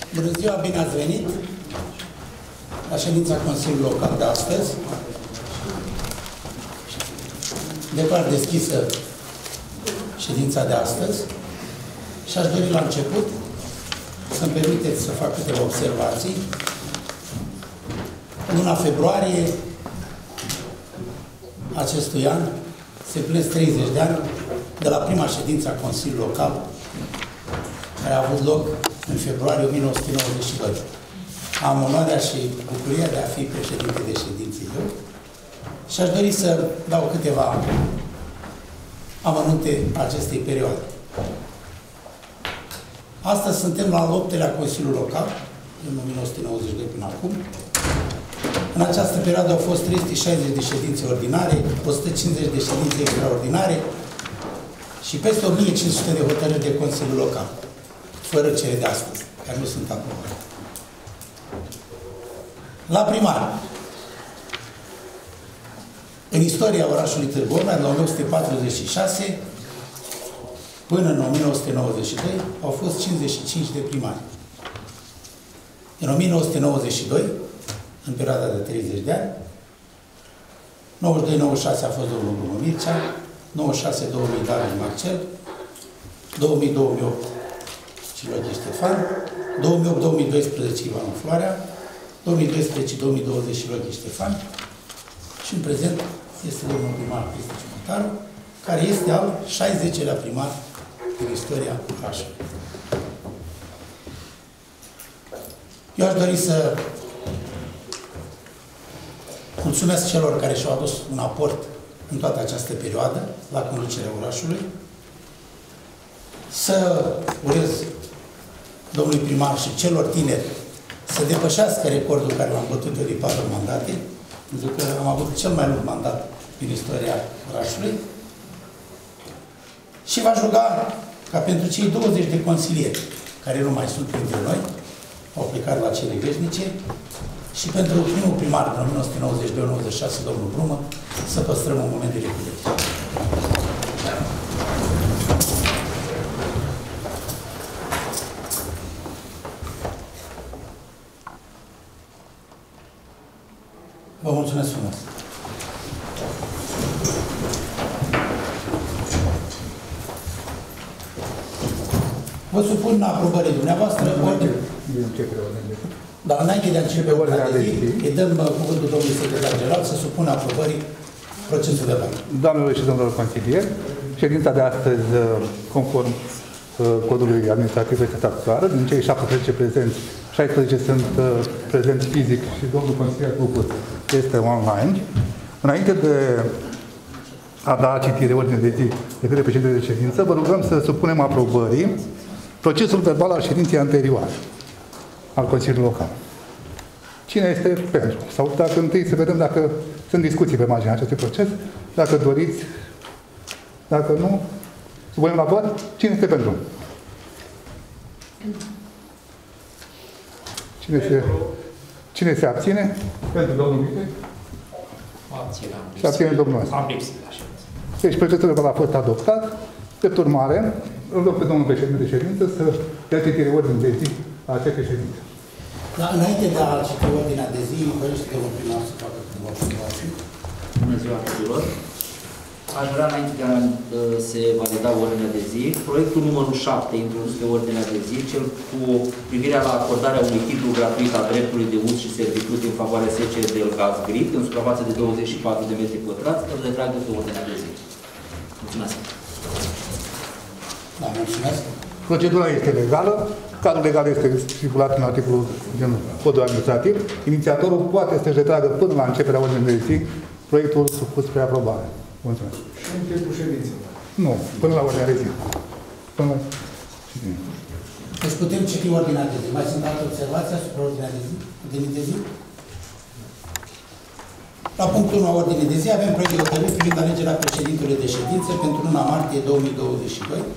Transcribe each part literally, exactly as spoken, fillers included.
Bună ziua, bine ați venit la ședința Consiliului Local de astăzi. Declar deschisă ședința de astăzi și aș dori la început să-mi permiteți să fac câteva observații. În luna februarie acestui an se împlinesc treizeci de ani de la prima ședință a Consiliului Local, care a avut loc în februarie o mie nouă sute nouăzeci și doi. Am onoarea și bucuria de a fi președinte de ședință eu și aș dori să dau câteva amănunte acestei perioade. Astăzi suntem la al optelea Consiliu Local, în o mie nouă sute nouăzeci și doi până acum. În această perioadă au fost trei sute șaizeci de ședințe ordinare, o sută cincizeci de ședințe extraordinare și peste o mie cinci sute de hotărâri de Consiliu Local, fără cele de astăzi, care nu sunt aprobate. La primar, în istoria orașului Târgu Mureș, de la o mie opt sute patruzeci și șase până în o mie nouă sute nouăzeci și doi, au fost cincizeci și cinci de primari. În o mie nouă sute nouăzeci și doi, în perioada de treizeci de ani, nouăzeci și doi nouăzeci și șase a fost domnul Bruno Mircea, nouăzeci și șase două mii David Marcel, două mii două mii opt Ciloche Ștefan, două mii opt două mii doisprezece Ivanu Floarea, două mii doisprezece două mii douăzeci Ciloche Ștefan și în prezent este domnul primar Cristi Ciumătaru, care este al șaizeceselea primar din istoria orașului. Eu aș dori să mulțumesc celor care și-au adus un aport în toată această perioadă la conducerea orașului. Să urez domnului primar și celor tineri să depășească recordul care l-am bătut eu de patru mandate, pentru că am avut cel mai lung mandat din istoria orașului. Și v-aș ruga ca pentru cei douăzeci de consilieri care nu mai sunt printre noi, au plecat la cele veșnice, și pentru primul primar din o mie nouă sute nouăzeci și doi nouăzeci și șase, domnul Brumă, să păstrăm un moment de reculegere. Vă mulțumesc frumos! Vă supun aprobării dumneavoastră ordine. Dar înainte de a începe ordinea de zi, îi dăm cuvântul domnului secretar general să supună aprobării procesul de verbal. Doamnelor și domnilor consilieri, ședința de astăzi, conform codului administrativ, este statutară. Din cei șaptesprezece prezenți, șaisprezece sunt prezenți fizic și domnul consilier Cucu este online. Înainte de a da citire ordine de zi de către președintele de ședință, vă rugăm să supunem aprobării procesul verbal al ședinței anterioare al Consiliului Local. Cine este pentru? Sau dacă întâi să vedem dacă sunt discuții pe marginea acestui proces, dacă doriți, dacă nu, supunem la vot. Cine este pentru? Cine se, cine se abține? Pentru domnul Mite? Se abține domnul ăsta. Am lipsit la ședință. Deci procesul verbal a fost adoptat. Drept urmare, îl rog pe domnul președinte de ședință să dea citire ordine de zi a acestei ședințe. Da, înainte de a citi ordinea de zi, dorește domnul primar să facă câteva observații. Bună ziua tuturor! Aș vrea, înainte de a se valida ordinea de zi, proiectul numărul șapte, introdus pe ordinea de zi, cel cu privirea la acordarea unui titlu gratuit a dreptului de uz și servitut în favoarea S C D Gaz Grip, în suprafață de douăzeci și patru de metri pătrați, îl retrag de pe ordinea de zi. Mulțumesc! Da, mulțumesc. Procedura este legală. Cadrul legal este stipulat în articolul din Codul Administrativ. Inițiatorul poate să-și retragă până la începerea ordinii de zi proiectul supus spre aprobare. Mulțumesc. Și în timpul ședinței? Nu, până la ordinea de zi. Până la... Deci putem citi ordinea de zi. Mai sunt alte observații asupra ordinea de zi? Ordinii de zi? La punctul unu a ordinii de zi avem proiect de hotărâre privind alegerea președintelui de ședință pentru luna martie două mii douăzeci și doi.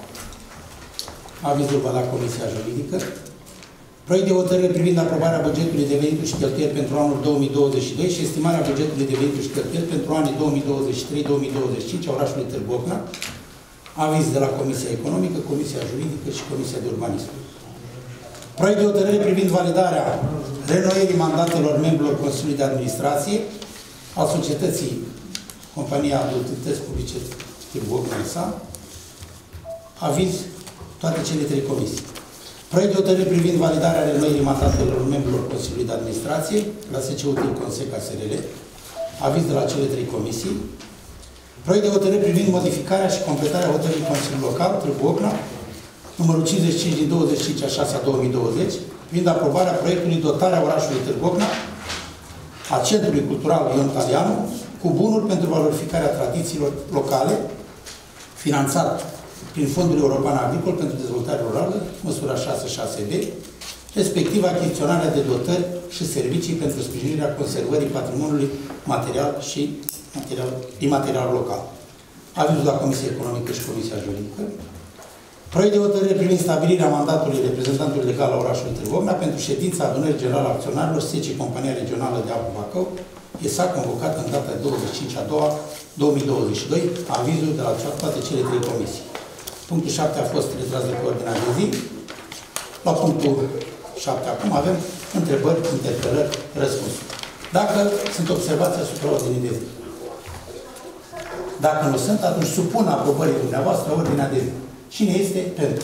Avizul va la Comisia Juridică. Proiect de hotărâre privind aprobarea bugetului de venituri și cheltuieli pentru anul două mii douăzeci și doi și estimarea bugetului de venituri și cheltuieli pentru anii două mii douăzeci și trei două mii douăzeci și cinci a orașului Târgu Mureș. Aviz de la Comisia Economică, Comisia Juridică și Comisia de Urbanism. Proiect de hotărâre privind validarea renoirii mandatelor membrilor Consiliului de Administrație al societății Compania de Utilități Publice Târgu Ocna. Aviz toate cele trei comisii. Proiect de hotărâre privind validarea renoirii mandatelor membrilor Consiliului de Administrație la S C U Conseca S R L. Aviz de la cele trei comisii. Proiect de hotărâre privind modificarea și completarea hotărârii Consiliului Local Târgu Ocna, numărul cincizeci și cinci din douăzeci și cinci a șasea două mii douăzeci, privind aprobarea proiectului dotarea orașului Târgu Ocna a Centrului Cultural Ion Talianu cu bunuri pentru valorificarea tradițiilor locale, finanțat prin Fondul European Agricol pentru Dezvoltare Rurală, măsura șase șase B, respectiv achiziționarea de dotări și servicii pentru sprijinirea conservării patrimoniului material și material, imaterial local. Avizul la Comisia Economică și Comisia Juridică. Proiect de hotărâre privind stabilirea mandatului reprezentantului legal al orașului Târgu Ocna pentru ședința adunării generale a acționarilor S C Compania Regională de Apă Bacău, E S A convocat în data de douăzeci și cinci a doua două mii douăzeci și doi, avizul de la toate cele trei comisii. Punctul șapte a fost retras de pe ordinea de zi. La punctul șapte acum avem întrebări, interpelări, răspunsuri. Dacă sunt observații asupra ordinii de zi. Dacă nu sunt, atunci supun aprobării dumneavoastră ordinea de zi. Cine este pentru?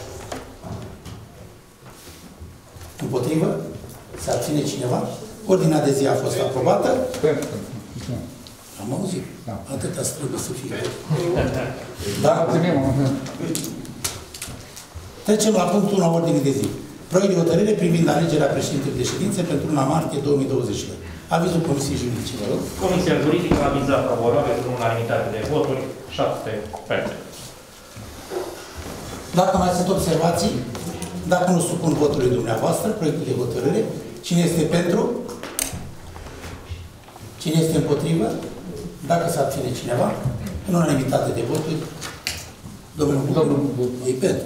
Împotrivă? Se abține cineva? Ordinea de zi a fost aprobată. Pentru. Am auzit. Da. Atâta trebuie să fie. Da? Trecem la punctul unu a ordinii de zi. Proiect de hotărâre privind alegerea președintelui de ședințe pentru luna martie două mii douăzeci și doi. Avizul Comisiei Juridice, vă rog. Comisia Juridică a avizat favorabil în unanimitate de voturi, șapte pentru. Dacă mai sunt observații, dacă nu supun votului dumneavoastră, proiectul de hotărâre, cine este pentru? Cine este împotrivă? Dacă se abține cineva, în unanimitate de voturi, domnul Bucur, e pentru.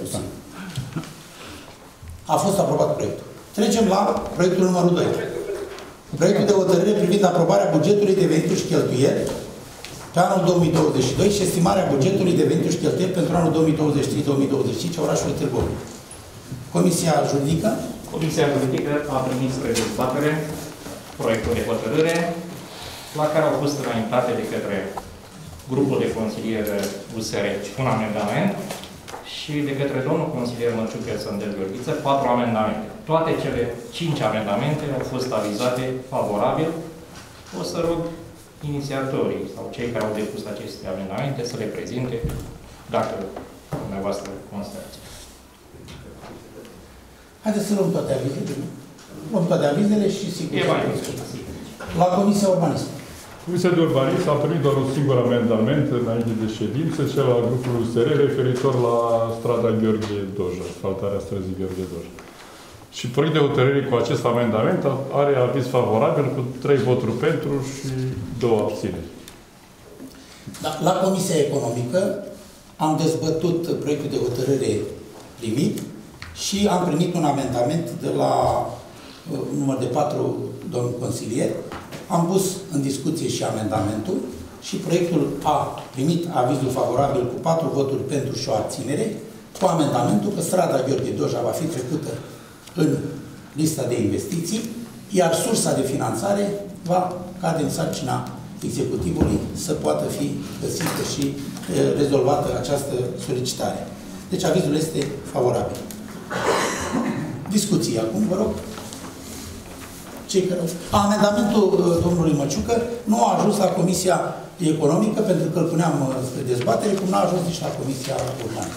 A fost aprobat proiectul. Trecem la proiectul numărul doi. Proiectul de hotărâre privind aprobarea bugetului de venituri și cheltuieli pe anul două mii douăzeci și doi și estimarea bugetului de venituri și cheltuieli pentru anul două mii douăzeci și trei două mii douăzeci și cinci a orașului Târgu Ocna. Comisia Juridică. Comisia Juridică a primit spre dezbatere proiectul de hotărâre la care au fost înaintate de către grupul de consiliere U S R un amendament și de către domnul consilier Măciucă Sândel Gheorghiță patru amendamente. Toate cele cinci amendamente au fost avizate favorabil. O să rog inițiatorii sau cei care au depus aceste amendamente să le prezinte, dacă dumneavoastră constați. Haideți să luăm toate avizele. Luăm toate avizele și sigur. E mai La Comisia Urbanistă. Comisia de Urbanism a primit doar un singur amendament înainte de ședință, cel al grupului U S R, referitor la strada Gheorghe Doja, asfaltarea străzii Gheorghe Doja. Și proiect de hotărâre cu acest amendament are aviz favorabil cu trei voturi pentru și două abțineri. Da, la Comisia Economică am dezbătut proiectul de hotărâre primit și am primit un amendament de la uh, număr de patru domnul consilier. Am pus în discuție și amendamentul și proiectul a primit avizul favorabil cu patru voturi pentru și o abținere, cu amendamentul că strada Gheorghe Doja va fi trecută în lista de investiții, iar sursa de finanțare va cade în sarcina executivului să poată fi găsită și e, rezolvată această solicitare. Deci avizul este favorabil. Discuții acum, vă rog. Cei care... Amendamentul domnului Măciucă nu a ajuns la Comisia Economică, pentru că îl puneam spre dezbatere, cum n-a ajuns nici la Comisia Urbană.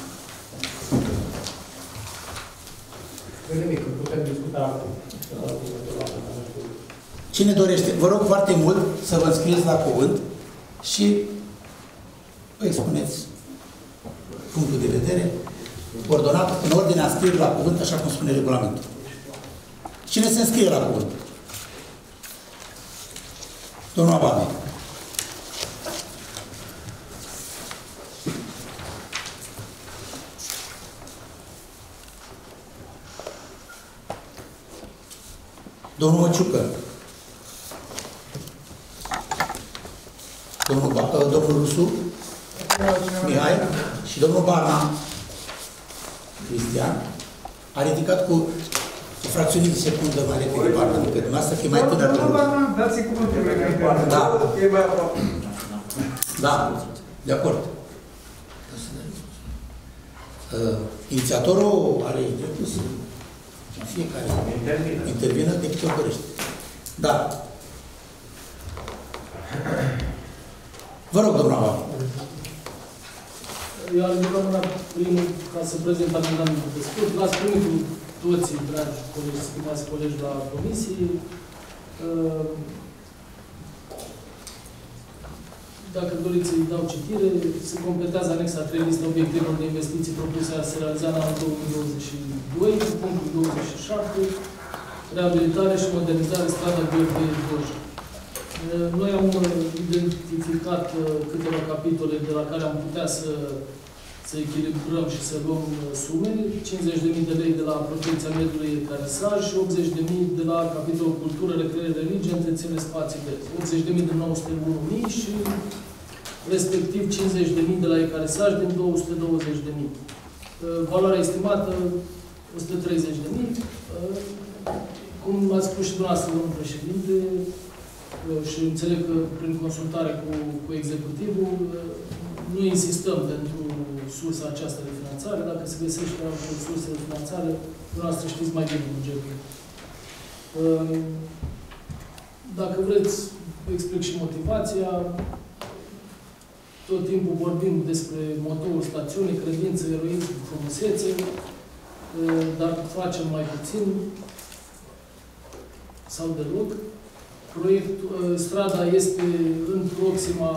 Cine dorește? Vă rog foarte mult să vă înscrieți la cuvânt și vă expuneți punctul de vedere ordonat în ordinea scrierii la cuvânt, așa cum spune regulamentul. Cine se înscrie la cuvânt? Domnul Abame. Domnul Măciucă. Domnul, ba domnul Rusu. Mihai. Și domnul Barna. Cristian. A ridicat cu o fracțiune de secundă mai repede partea decât dumneavoastră, că e mai tânăr. Dați-i cuvântul mai repede. Da. E mai aproape. Da, de acord. Uh, inițiatorul are dreptul să fiecare intervină de câte o dorește. Da. Vă rog, domnul Ava. Eu am lucrat la primul ca să prezint amendamentul pe scurt. L-ați primit cu toții, dragi colegi, stimați colegi, la comisie. Dacă doriți să-i dau citire, se completează anexa trei lista obiectivelor de investiții propuse a se realiza în anul două mii douăzeci și doi, cu punctul douăzeci și șapte, reabilitare și modernizare strada Gheorghe Doja. Noi am identificat câteva capitole de la care am putea să, să echilibrăm și să luăm sume, cincizeci de mii de lei de la protecția mediului carisaj și optzeci de mii de la capitolul cultură, recreere, religie, întreținere, spații verzi. optzeci de mii din nouă sute unu mii și respectiv cincizeci de mii de la ecarisaj din două sute douăzeci de mii. Valoarea estimată o sută treizeci de mii. Cum ați spus și dumneavoastră, domnul președinte, și înțeleg că prin consultare cu, cu executivul nu insistăm pentru sursa aceasta de finanțare. Dacă se găsește o sursă de finanțare, dumneavoastră știți mai bine bugetul. Dacă vreți, explic și motivația. Tot timpul vorbim despre motorul stațiunii, credință, eroism, frumusețe, dar facem mai puțin sau deloc. Proiectul, strada este în proxima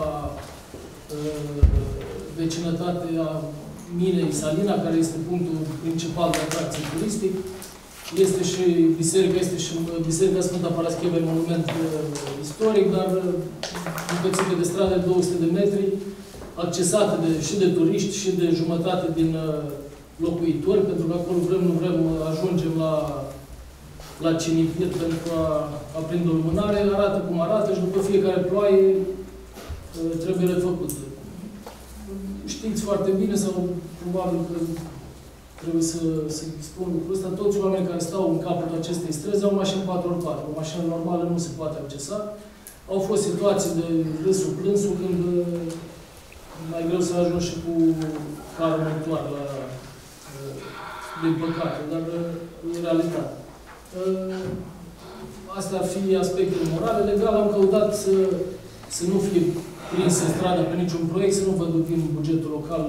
vecinătate a minei Salina, care este punctul principal de atracție turistic. Este și biserica, este și Biserica Sfânta Parascheva, un monument istoric, dar împățită de stradă de două sute de metri, accesate de, și de turiști și de jumătate din locuitori, pentru că acolo vrem, nu vrem, ajungem la la cimitir pentru a, a prinde o lumânare, arată cum arată și după fiecare ploaie trebuie refăcut. Știți foarte bine, sau probabil că trebuie să, să spun lucrul ăsta, toți oamenii care stau în capătul acestei străzi au mașini patru ori patru. O mașină normală nu se poate accesa. Au fost situații de râsul plânsul când mai greu să ajungi și cu carul motoare la, din păcate, dar e realitate. Astea ar fi aspectele morale. Legal am căutat să, să nu fie prinsă strada pe niciun proiect, să nu vă duc din bugetul local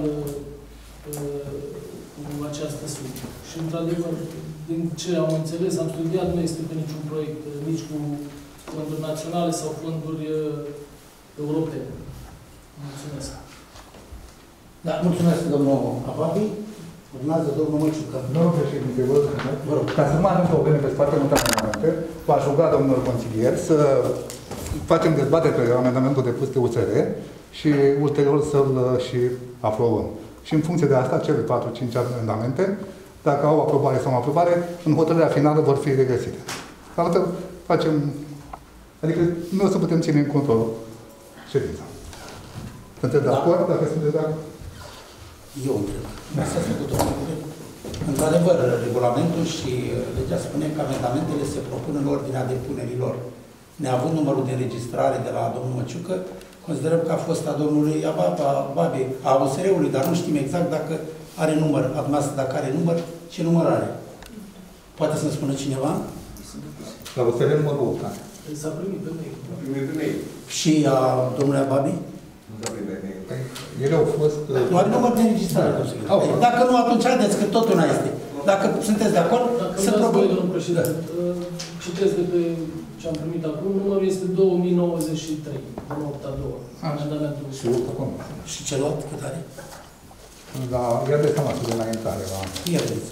cu această sumă. Și, într-adevăr, din ce am înțeles, am studiat, nu este pe niciun proiect, nici cu fonduri naționale sau fonduri europene. Mulțumesc. Da, mulțumesc, domnul Ababi. Urmează domnul Măciucă. Domnul președinte, vă rog, ca să nu mai avem probleme pe foarte multe amendamente, v-aș ruga, domnul consilier, să facem dezbatere pe amendamentul depus de U S R și ulterior să-l și aprobăm. Și în funcție de asta, cele patru cinci amendamente, dacă au aprobare sau aprobare, în hotărârea finală vor fi regăsite. Altfel, facem... Adică nu o să putem ține în control ședința. Sunteți de acord? Dacă sunteți de acord? Eu întreb. Asta a făcut domnul. Într-adevăr, regulamentul și legea spune că amendamentele se propun în ordinea depunerilor. Neavând numărul de înregistrare de la domnul Măciucă, considerăm că a fost a domnului Ababe, a U S R-ului, dar nu știm exact dacă are număr, dumneavoastră dacă are număr, ce număr are. Poate să-mi spună cineva? La U S R numărul opt. S-a primit pe mail. S-a primit pe mail. Și a domnului Ababe? Nu s-a primit pe mail. Ele au fost... Nu are număr de înregistrare. Dacă nu, atunci haideți că tot una este. Dacă sunteți de acord, dacă să propun. propun. Domnul președinte, citesc de pe ce am primit acum, numărul este două mii nouăzeci și trei, în opt a doua. Amendamentul. Și opt acum. Și celălalt cât are? Da, ia de seama de înaintare. Pierdeți.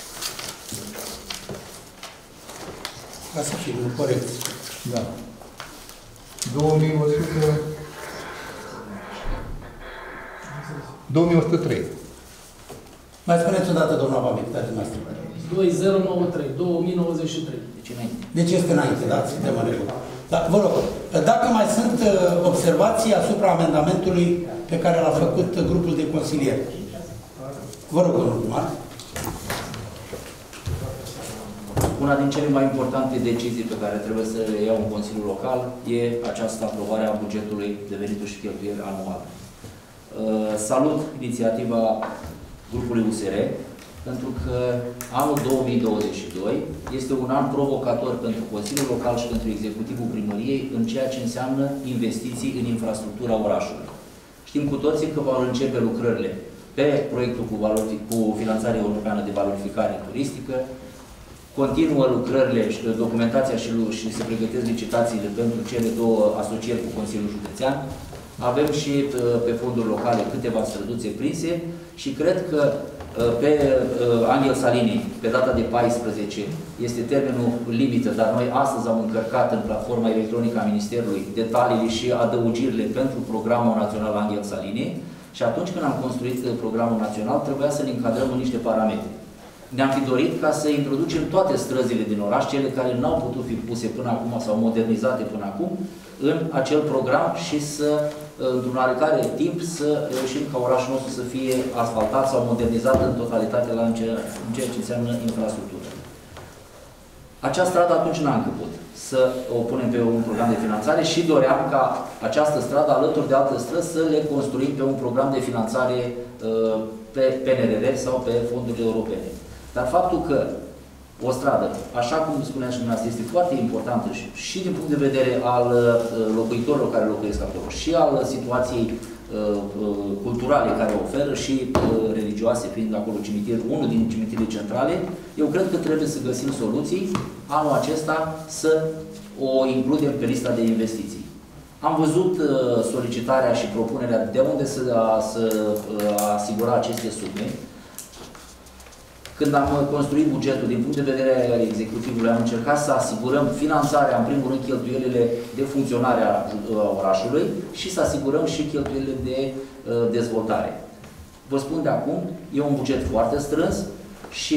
Ca să fie corect. Da. două mii o sută... două mii o sută trei. Mai spuneți o dată, domnul Ababe, cât are dumneavoastră? două zero nouă trei, două mii nouăzeci și trei. Deci înainte. Deci este înainte, da? Suntem în regulă. Da, vă rog, dacă mai sunt observații asupra amendamentului pe care l-a făcut grupul de consilieri. Vă rog, domnul primar. Una din cele mai importante decizii pe care trebuie să le iau în Consiliul Local e această aprobare a bugetului de venituri și cheltuieli anual. Salut inițiativa grupului U S R, pentru că anul două mii douăzeci și doi este un an provocator pentru Consiliul Local și pentru Executivul Primăriei în ceea ce înseamnă investiții în infrastructura orașului. Știm cu toții că vor începe lucrările pe proiectul cu, valori, cu finanțare europeană de valorificare turistică, continuă lucrările, documentația și, și se pregătesc licitațiile pentru cele două asocieri cu Consiliul Județean. Avem și pe fonduri locale câteva străduțe prinse și cred că pe Angel Salini, pe data de paisprezece, este termenul limită, dar noi astăzi am încărcat în platforma electronică a Ministerului detaliile și adăugirile pentru programul național Angel Salini și atunci când am construit programul național trebuia să ne încadrăm în niște parametri. Ne-am fi dorit ca să introducem toate străzile din oraș, cele care n-au putut fi puse până acum sau modernizate până acum, în acel program și să, într-un oarecare timp, să reușim ca orașul nostru să fie asfaltat sau modernizat în totalitate la în ceea ce înseamnă infrastructură. Acea stradă atunci n-a încăput să o punem pe un program de finanțare și doream ca această stradă, alături de alte străzi, să le construim pe un program de finanțare pe P N R R sau pe fondurile europene. Dar faptul că o stradă, așa cum spuneam și dumneavoastră, este foarte importantă și, și din punct de vedere al locuitorilor care locuiesc acolo, și al situației uh, culturale care o oferă și uh, religioase, fiind acolo cimitir, unul din cimitirile centrale, eu cred că trebuie să găsim soluții anul acesta să o includem pe lista de investiții. Am văzut uh, solicitarea și propunerea de unde să, a, să a asigura aceste sume. Când am construit bugetul, din punct de vedere al executivului, am încercat să asigurăm finanțarea, în primul rând, cheltuielile de funcționare a orașului și să asigurăm și cheltuielile de uh, dezvoltare. Vă spun de acum, e un buget foarte strâns și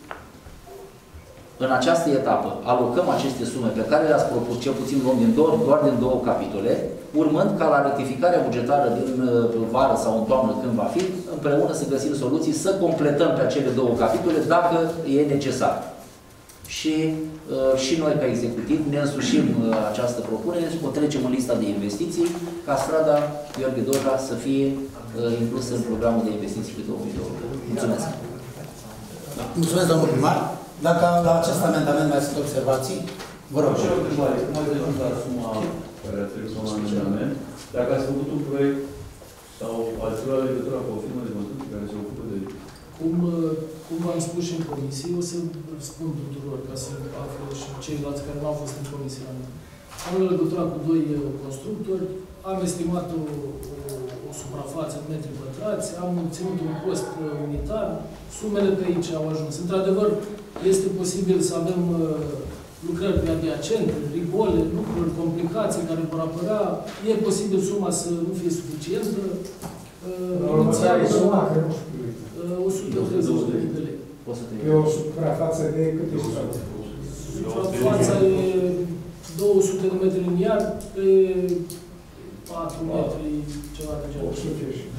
în această etapă alocăm aceste sume pe care le-ați propus, cel puțin luăm din două, doar din două capitole, urmând ca la rectificarea bugetară din vară sau în toamnă, când va fi, împreună să găsim soluții, să completăm pe acele două capitole dacă e necesar. Și, și noi, ca executiv, ne însușim această propunere și o trecem în lista de investiții ca strada Gheorghe Doja să fie inclusă în programul de investiții pe două mii douăzeci. Mulțumesc! Mulțumesc, domnul primar. Dacă la acest amendament mai sunt observații, vă rog. Și o întrebare. Cum ați ajuns la suma care ați trecut la amendament? Dacă ați făcut un proiect sau ați luat legătura cu o firmă de construcție care se ocupă de... Cum, cum v-am spus și în comisie, o să spun tuturor, ca să află și ceilalți care nu au fost în comisie la mine. Am luat legătura cu doi constructori, am estimat o, o, o suprafață în metri pătrați, am ținut un cost unitar, sumele pe aici au ajuns. Într-adevăr, este posibil să avem uh, lucrări pe adiacente, rigole, lucruri, complicații care vor apărea. E posibil suma să nu fie suficientă. Următoare suma, că nu știu. o sută treizeci de mii de lei. E o suprafață de câte suprafață? Suprafața e două sute de metri liniari pe patru metri, ceva de genul. opt sute și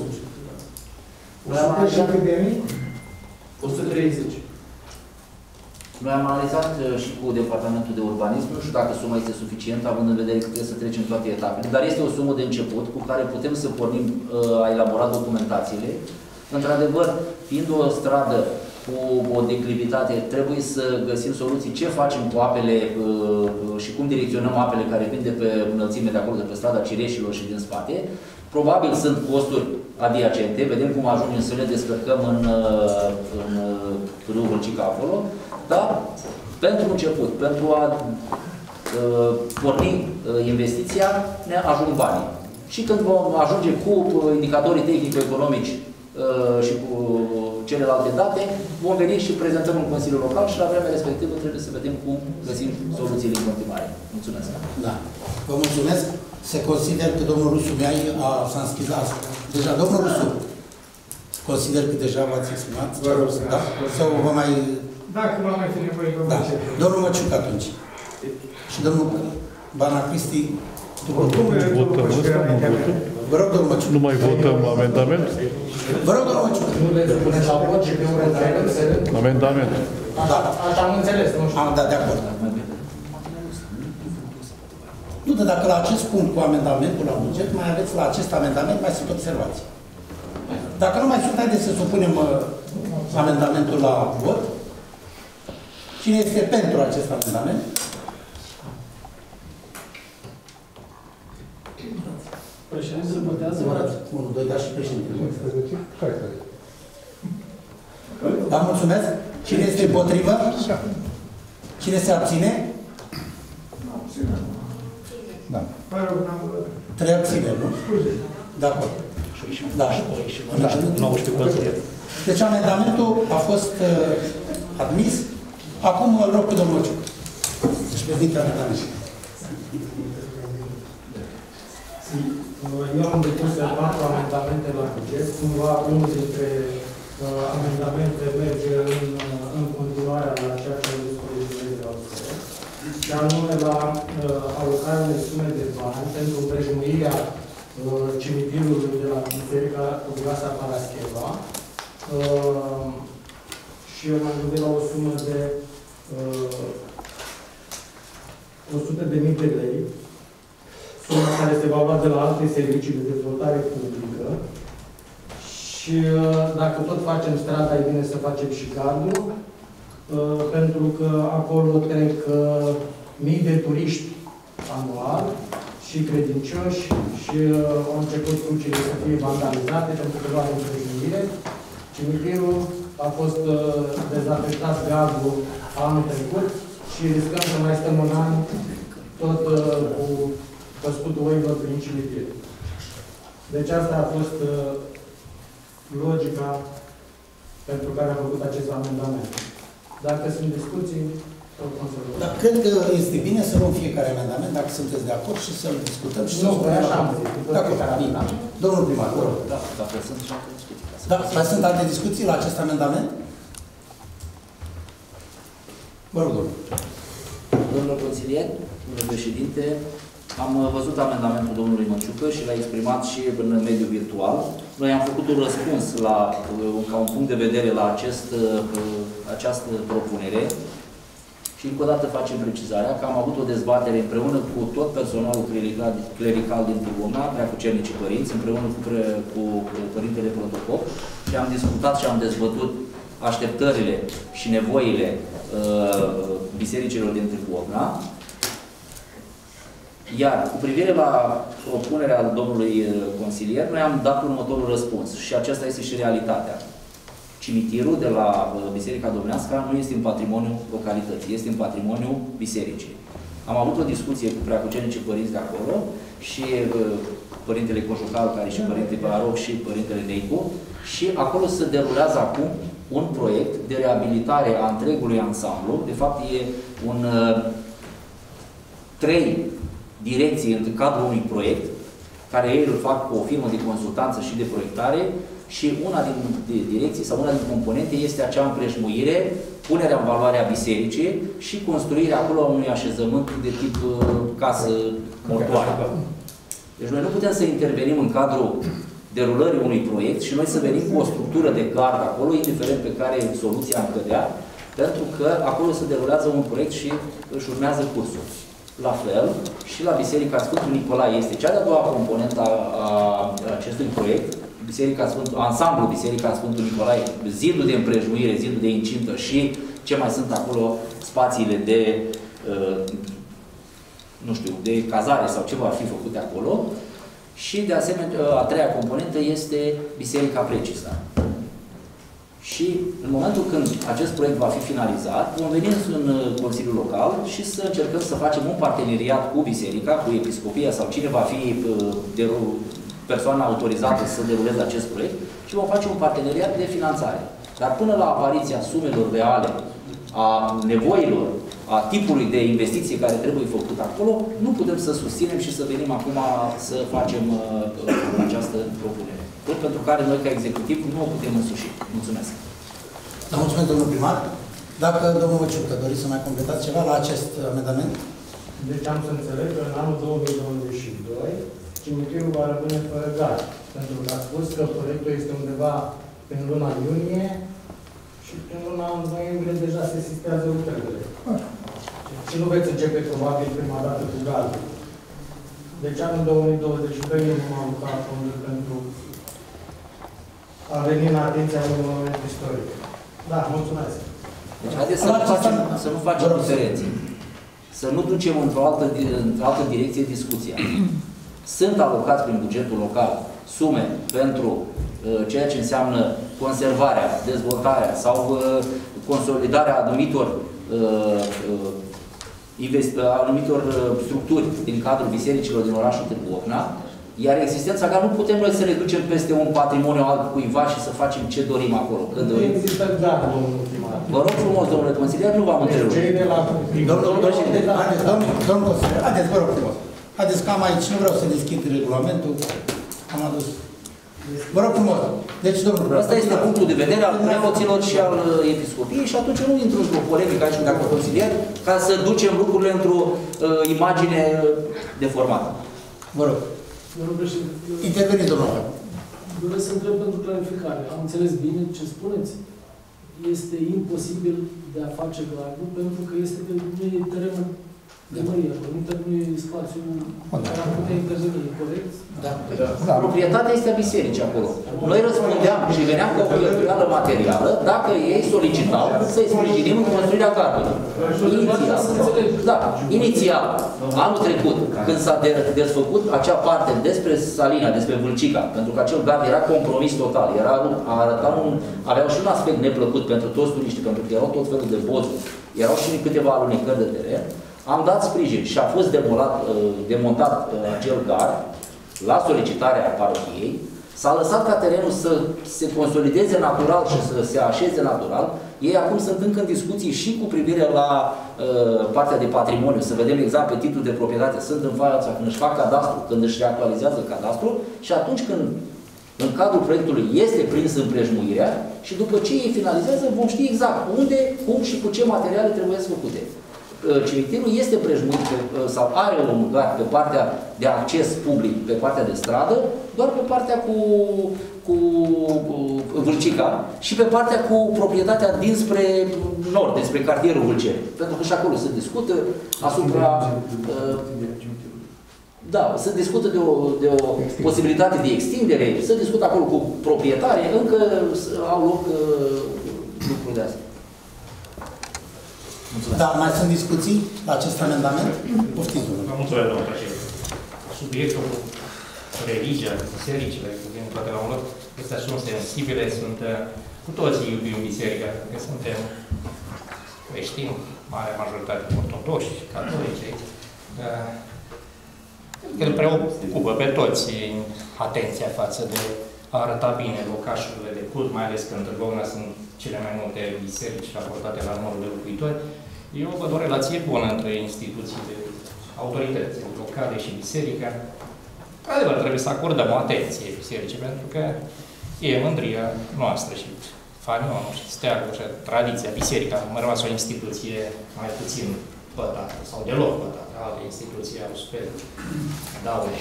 cât de mii? o sută treizeci. Noi am analizat și cu Departamentul de Urbanism, nu știu dacă suma este suficientă, având în vedere că trebuie să trecem toate etapele, dar este o sumă de început cu care putem să pornim a elabora documentațiile. Într-adevăr, fiind o stradă cu o declivitate, trebuie să găsim soluții ce facem cu apele și cum direcționăm apele care vin de pe înălțime de acolo, de pe strada Cireșilor și din spate. Probabil sunt costuri adiacente, vedem cum ajungem să le descărcăm în, în râul Vâlcica acolo, dar pentru început, pentru a uh, porni uh, investiția, ne ajung banii. Și când vom ajunge cu indicatorii tehnico-economici uh, și cu celelalte date, vom veni și prezentăm în Consiliul Local și la vremea respectivă trebuie să vedem cum găsim soluțiile în continuare. Mulțumesc! Da. Vă mulțumesc! Se consider că domnul Rusu s-a înscris la asta. Deja, domnul Rusu, consider că deja v-ați exprimat? Vă rog, da? Sau vă mai... Dacă va mai fi nevoie, vă da. mai Domnul Măciuc atunci. Și domnul Bana Cristi, după cum... Vă rog, domnul Măciucă. Nu mai votăm amendament? Vă rog, domnul Măciucă. Nu le puneți la vot și pe un rând. Amendament. Da. Așa am înțeles, nu știu. Am dat de acord. Nu, dar dacă la acest punct cu amendamentul la buget, mai aveți la acest amendament, mai sunt observații. Dacă nu mai sunt, haideți să supunem uh, amendamentul la vot. Cine este pentru acest amendament? Președintele votează. unu, doi, dar și președintele. unsprezece, șaisprezece. Vă mulțumesc. Cine este împotrivă? Cine se abține? Da. Trei abțineri, nu? De acord. Da. Deci amendamentul a fost uh, admis. Acum îl rog pe domnul Măciucă. Deci prezinte amendamentul. Eu am depus patru amendamente la buget. Cumva unul dintre uh, amendamente merge în, uh, în continuarea la ceea ce am discutat de altfel. Și anume la uh, alocarea unei sume de bani pentru împrejmuirea uh, cimitirului de la Biserica Ogasa Parascheva. Uh, și eu m-am gândit la o sumă de uh, o sută de mii de lei, suma care se va lua de la alte servicii de dezvoltare publică. Și uh, dacă tot facem strada, e bine să facem și gardul, uh, pentru că acolo trec uh, mii de turiști anual și credincioși și uh, au început crucile să fie vandalizate pentru că nu are împrejmuire. Cimitirul a fost uh, dezafectat gardul anul trecut și riscăm să mai stăm un an tot uh, cu căscutul oilor prin cimitir. Deci asta a fost uh, logica pentru care am făcut acest amendament. Dacă sunt discuții, tot conservăm. Dar cred că este bine să luăm fiecare amendament, dacă sunteți de acord, și să-l discutăm și să Nu, spunem așa am la... zis. De acord, bine. Domnul primar, vă rog. Da, dacă sunt și alte discuții. Da, mai sunt alte discuții la acest amendament? Vă rog, domnul. Domnul consilier, domnul președinte, am văzut amendamentul domnului Măciucă și l-a exprimat și în mediul virtual. Noi am făcut un răspuns la, ca un punct de vedere la acest, această propunere și încă o dată facem precizarea că am avut o dezbatere împreună cu tot personalul clerical, clerical din Târgomna, preacucernicii părinți, împreună cu, pre, cu Părintele Protocop și am discutat și am dezbătut așteptările și nevoile uh, bisericilor din Târgomna. Iar cu privire la propunerea domnului consilier, noi am dat următorul răspuns și acesta este și realitatea. Cimitirul de la Biserica Domnească nu este în patrimoniul localității, este în patrimoniul bisericii. Am avut o discuție cu preacucernicii părinți de acolo și Părintele Cojucal, care și Părintele Baroc și Părintele Neicu, și acolo se derulează acum un proiect de reabilitare a întregului ansamblu. De fapt, e un trei direcții în cadrul unui proiect, care ei îl fac cu o firmă de consultanță și de proiectare, și una din direcții sau una din componente este acea împrejmuire, punerea în valoare a bisericii și construirea acolo a unui așezământ de tip uh, casă mortoară. Deci noi nu putem să intervenim în cadrul derulării unui proiect și noi să venim cu o structură de gard acolo, indiferent pe care soluția am cădea, pentru că acolo se derulează un proiect și își urmează cursul. La fel, și la Biserica Sfântul Nicolae este cea de-a doua componentă a, a acestui proiect, Biserica Sfântul, ansamblul Biserica Sfântul Nicolae, zidul de împrejmuire, zidul de incintă și ce mai sunt acolo, spațiile de, uh, nu știu, de cazare sau ce va fi făcute acolo. Și, de asemenea, a treia componentă este Biserica Precisa. Și în momentul când acest proiect va fi finalizat, vom veni în Consiliul Local și să încercăm să facem un parteneriat cu Biserica, cu Episcopia sau cine va fi de persoana autorizată să deruleze acest proiect și vom face un parteneriat de finanțare. Dar până la apariția sumelor reale, a nevoilor, a tipului de investiție care trebuie făcut acolo, nu putem să susținem și să venim acum să facem uh, această propunere. Tot pentru care noi, ca executiv, nu o putem însuși. Mulțumesc. Da, mulțumesc, domnul primar. Dacă domnul Măciucă doriți să mai completați ceva la acest amendament? Deci am să înțeleg că în anul două mii douăzeci și doi cimitirul va rămâne fără gard. Pentru că a spus că proiectul este undeva în luna iunie și în luna noiembrie deja se sistează lucrările. Și nu veți începe probabil prima dată cu gardul. Deci anul două mii douăzeci și doi nu m-am alocat fonduri pentru a veni în atenția unui moment istoric. Da, mulțumesc. Deci haideți să nu facem, să nu facem diferențe. Să nu ducem într-o altă, într-o altă direcție discuția. Sunt alocați prin bugetul local sume pentru uh, ceea ce înseamnă conservarea, dezvoltarea sau uh, consolidarea anumitor, uh, uh, anumitor uh, structuri din cadrul bisericilor din orașul Târgu Ocna, iar existența ca nu putem noi să ne ducem peste un patrimoniu alt cuiva și să facem ce dorim acolo. Când dorim. Nu există gard, domnul primar. Vă rog frumos, domnule consilier, nu v-am întrerupt. Domnul președinte, haideți, domnul consilier, haideți, vă rog frumos. Haideți că am aici, nu vreau să deschid regulamentul. Am adus. Vă rog frumos. Deci, domnul președinte. Asta este punctul de vedere al preoților și al episcopiei și atunci nu intru într-o polemică aici cu dacă consilier ca să ducem lucrurile într-o uh, imagine deformată. Vă rog. Domnul președinte, interveniți, domnul. doresc să întreb pentru clarificare. Am înțeles bine ce spuneți? Este imposibil de a face gardul pentru că este pe terenul de mărie, nu e spațiu care ar putea interveni, corect? Da. Da. Proprietatea este a bisericii acolo. Noi răspundeam și veneam cu o cheltuială materială dacă ei solicitau să-i sprijinim în construirea gardului. Inițial, da, inițial, anul trecut, când s-a desfăcut acea parte despre Salina, despre Vâlcica, pentru că acel gard era compromis total, era, arăta un, aveau și un aspect neplăcut pentru toți turiștii, pentru că erau tot felul de bozuri, erau și câteva alunecări de teren. Am dat sprijin și a fost demolat, demontat acel gard la solicitarea parohiei. S-a lăsat ca terenul să se consolideze natural și să se așeze natural. Ei acum sunt încă în discuții și cu privire la uh, partea de patrimoniu, să vedem exact pe titlul de proprietate. Sunt în fața când își fac cadastru, când își reactualizează cadastru și atunci când în cadrul proiectului este prins împrejmuirea și după ce ei finalizează vom ști exact unde, cum și cu ce materiale trebuie să făcute. Cimitirul este prejmuit sau are un gard pe partea de acces public, pe partea de stradă, doar pe partea cu, cu Vâlcica și pe partea cu proprietatea dinspre nord, despre cartierul Vâlceni. Pentru că și acolo se discută asupra... Da, se discută de o, de o posibilitate de extindere, se discută acolo cu proprietare, încă au loc lucruri de astea. Mulțumesc. Da, mai sunt discuții la acest amendament? Poftiți, domnule. Vă mulțumesc, domnul președinte. Subiectul religia, bisericile, din toate la un loc, acestea sunt sensibile, sunt cu toții iubim biserica, că suntem creștini, marea majoritate ortodoși, catolici. Îl preocupă pe toți atenția față de a arăta bine locașurile de cult, mai ales că în Târgu Ocna sunt cele mai multe biserici raportate la numărul de locuitori. Eu văd o relație bună între instituțiile, autoritățile locale și biserica. Adevăr, trebuie să acordăm o atenție bisericii, pentru că e mândria noastră și fanionul și steagul și tradiția. Biserica a rămas o instituție mai puțin pătată sau deloc pătată. Alte instituții au super daure.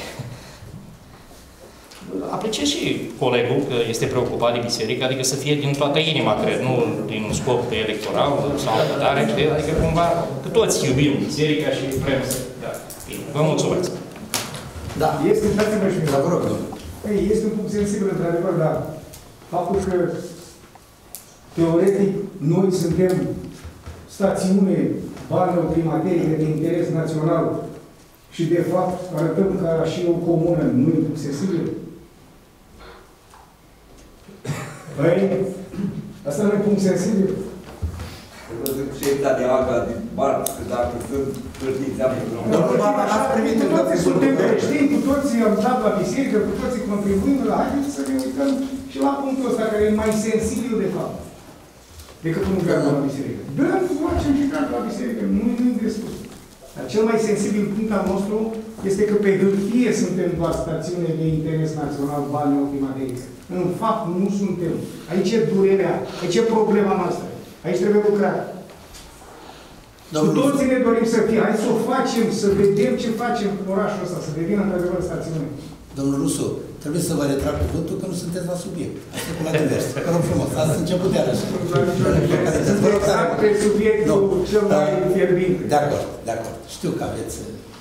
Apreciez și colegul că este preocupat de biserică, adică să fie din toată inima, cred, nu din scop electoral sau apătare, adică cumva că toți iubim biserica și vrem să... Da, bine, vă mulțumesc. Da. Este, dați-mă și mie, vă rog, este un punct sensibil, într-adevăr, dar faptul că teoretic noi suntem stațiune balneoprimaterică de interes național și de fapt arătăm ca și o comună nu accesibilă. Păi, asta nu e punct sensibil. Ședința de aga din bar, că dacă sunt plătiți apă. Domnul Barna, n-ați primit în toți suntem creștini, cu toții am dat la biserică, cu toții contribuim la haideți să ne uităm și la punctul ăsta care e mai sensibil de fapt decât un gard la biserică. Dăm, facem și gard la biserică, nu e de spus. Dar cel mai sensibil punct al nostru este că pe hârtie suntem doar stațiune de interes național balneoprimaterică. În fapt, nu suntem. Aici e durerea, aici e problema noastră. Aici trebuie lucrat. Cu toții ne dorim să fie. Hai să o facem, să vedem ce facem în orașul ăsta, să devină într-adevăr stațiune. Domnul Rusu, trebuie să vă retrag cuvântul că nu sunteți la subiect. Asta cu la divers. Vă rog frumos, ați început de arăși. Exact pe subiectul cel mai fierbinte. De acord, de acord. Știu că aveți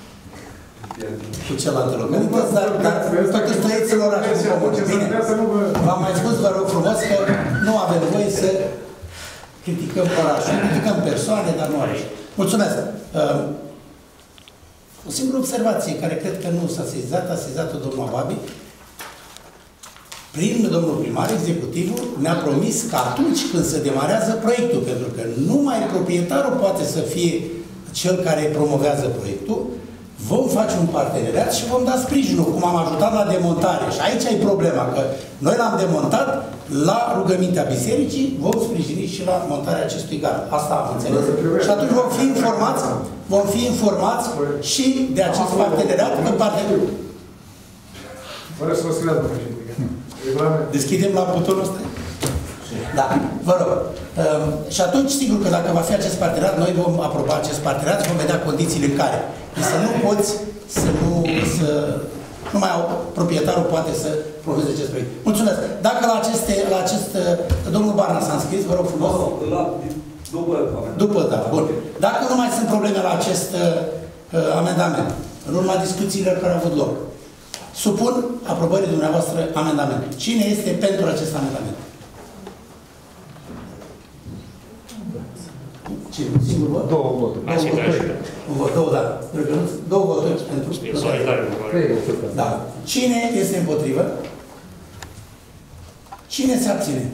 cu celelalte localități, dar totuși trăiți în oraș. Bine, v-am mai spus, vă rog frumos, că nu avem voie să criticăm orașul. Criticăm persoane, dar nu orașul. Mulțumesc! O singură observație, care cred că nu s-a sezizat, a sezizat-o domnul Ababi. Prin domnul primar, executivul ne-a promis că atunci când se demarează proiectul, pentru că numai proprietarul poate să fie cel care promovează proiectul, vom face un parteneriat și vom da sprijinul, cum am ajutat la demontare. Și aici e problema, că noi l-am demontat la rugămintea bisericii, vom sprijini și la montarea acestui gard. Asta am înțeles. Și atunci vom fi informați, vom fi informați și de acest parteneriat, că parteneriat. Fără să vă scrieți, domnule președinte. Deschidem la butonul ăsta? Da, vă rog. Um, și atunci, sigur că dacă va fi acest parteneriat, noi vom aproba acest parteneriat și vom vedea condițiile în care. Deci să nu poți, să nu, să, numai proprietarul poate să proveze acest proiect. Mulțumesc. Dacă la aceste, la acest, domnul Barna s-a înscris, vă rog frumos. La, după, după, da, bun. Dacă nu mai sunt probleme la acest uh, amendament, în urma discuțiilor care au avut loc, supun aprobării dumneavoastră amendamentul. Cine este pentru acest amendament? Cine? Singur vot? Două voturi. Un vot, două, da. Două voturi pentru... Da. Cine este împotrivă? Cine se abține?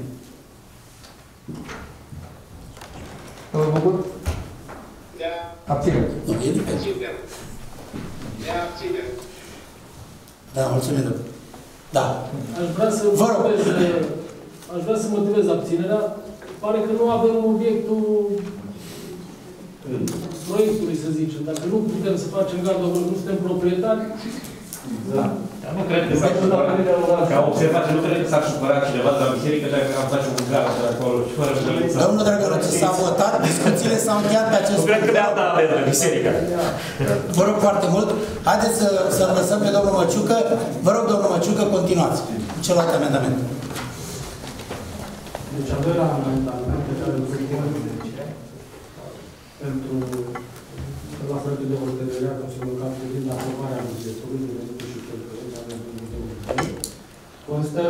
Domnul Bucur? Da. Abține. Nu, e diferit. De abține. Da, mulțumim. Da. Aș vrea să motivez, aș vrea să motivez abținerea. Pare că nu avem obiectul proiectului, să zicem. Dacă nu putem să facem gardul, nu suntem proprietari. Da. Dar nu cred că s-a supărat. Ca observație, nu cred că s-a supărat cineva de la biserică dacă am face un gard de acolo și fără să... Domnul Drăgăluț, s-a votat, discuțiile s-au încheiat pe acest... Nu cred că de alta avem de biserică. Vă rog foarte mult. Haideți să, să-l lăsăm pe domnul Măciucă. Vă rog, domnul Măciucă, continuați cu celălalt amendament. Deci, al doilea amendament pe care îl propun pentru la proiectul de hotărâre a Consiliului Local privind aprobarea bugetului de venituri și cheltuieli ale două mii douăzeci și doi constă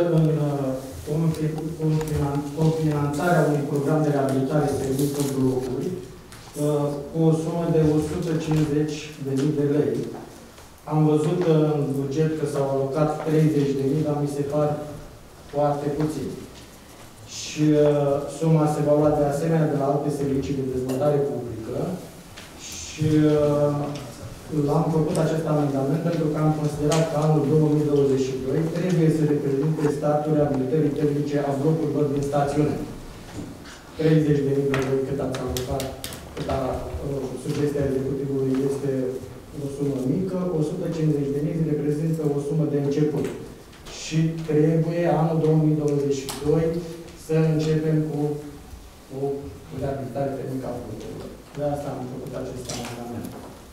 în cofinanțarea unui program de reabilitare serviciu blocului cu o sumă de o sută cincizeci de mii de lei. Am văzut în buget că s-au alocat treizeci de mii, dar mi se par foarte puțin. Și uh, suma se va lua de asemenea de la alte servicii de dezvoltare publică și uh, l-am făcut acest amendament pentru că am considerat că anul două mii douăzeci și doi trebuie să reprezinte startul reabilitării termice a blocurilor din stațiune. treizeci de mii de lei cât ați alocat, cât a uh, sugestia executivului este o sumă mică, o sută cincizeci de mii reprezintă o sumă de început. Și trebuie anul două mii douăzeci și doi să începem cu o reabilitare tehnică a blocurilor. De asta am făcut acest amendament.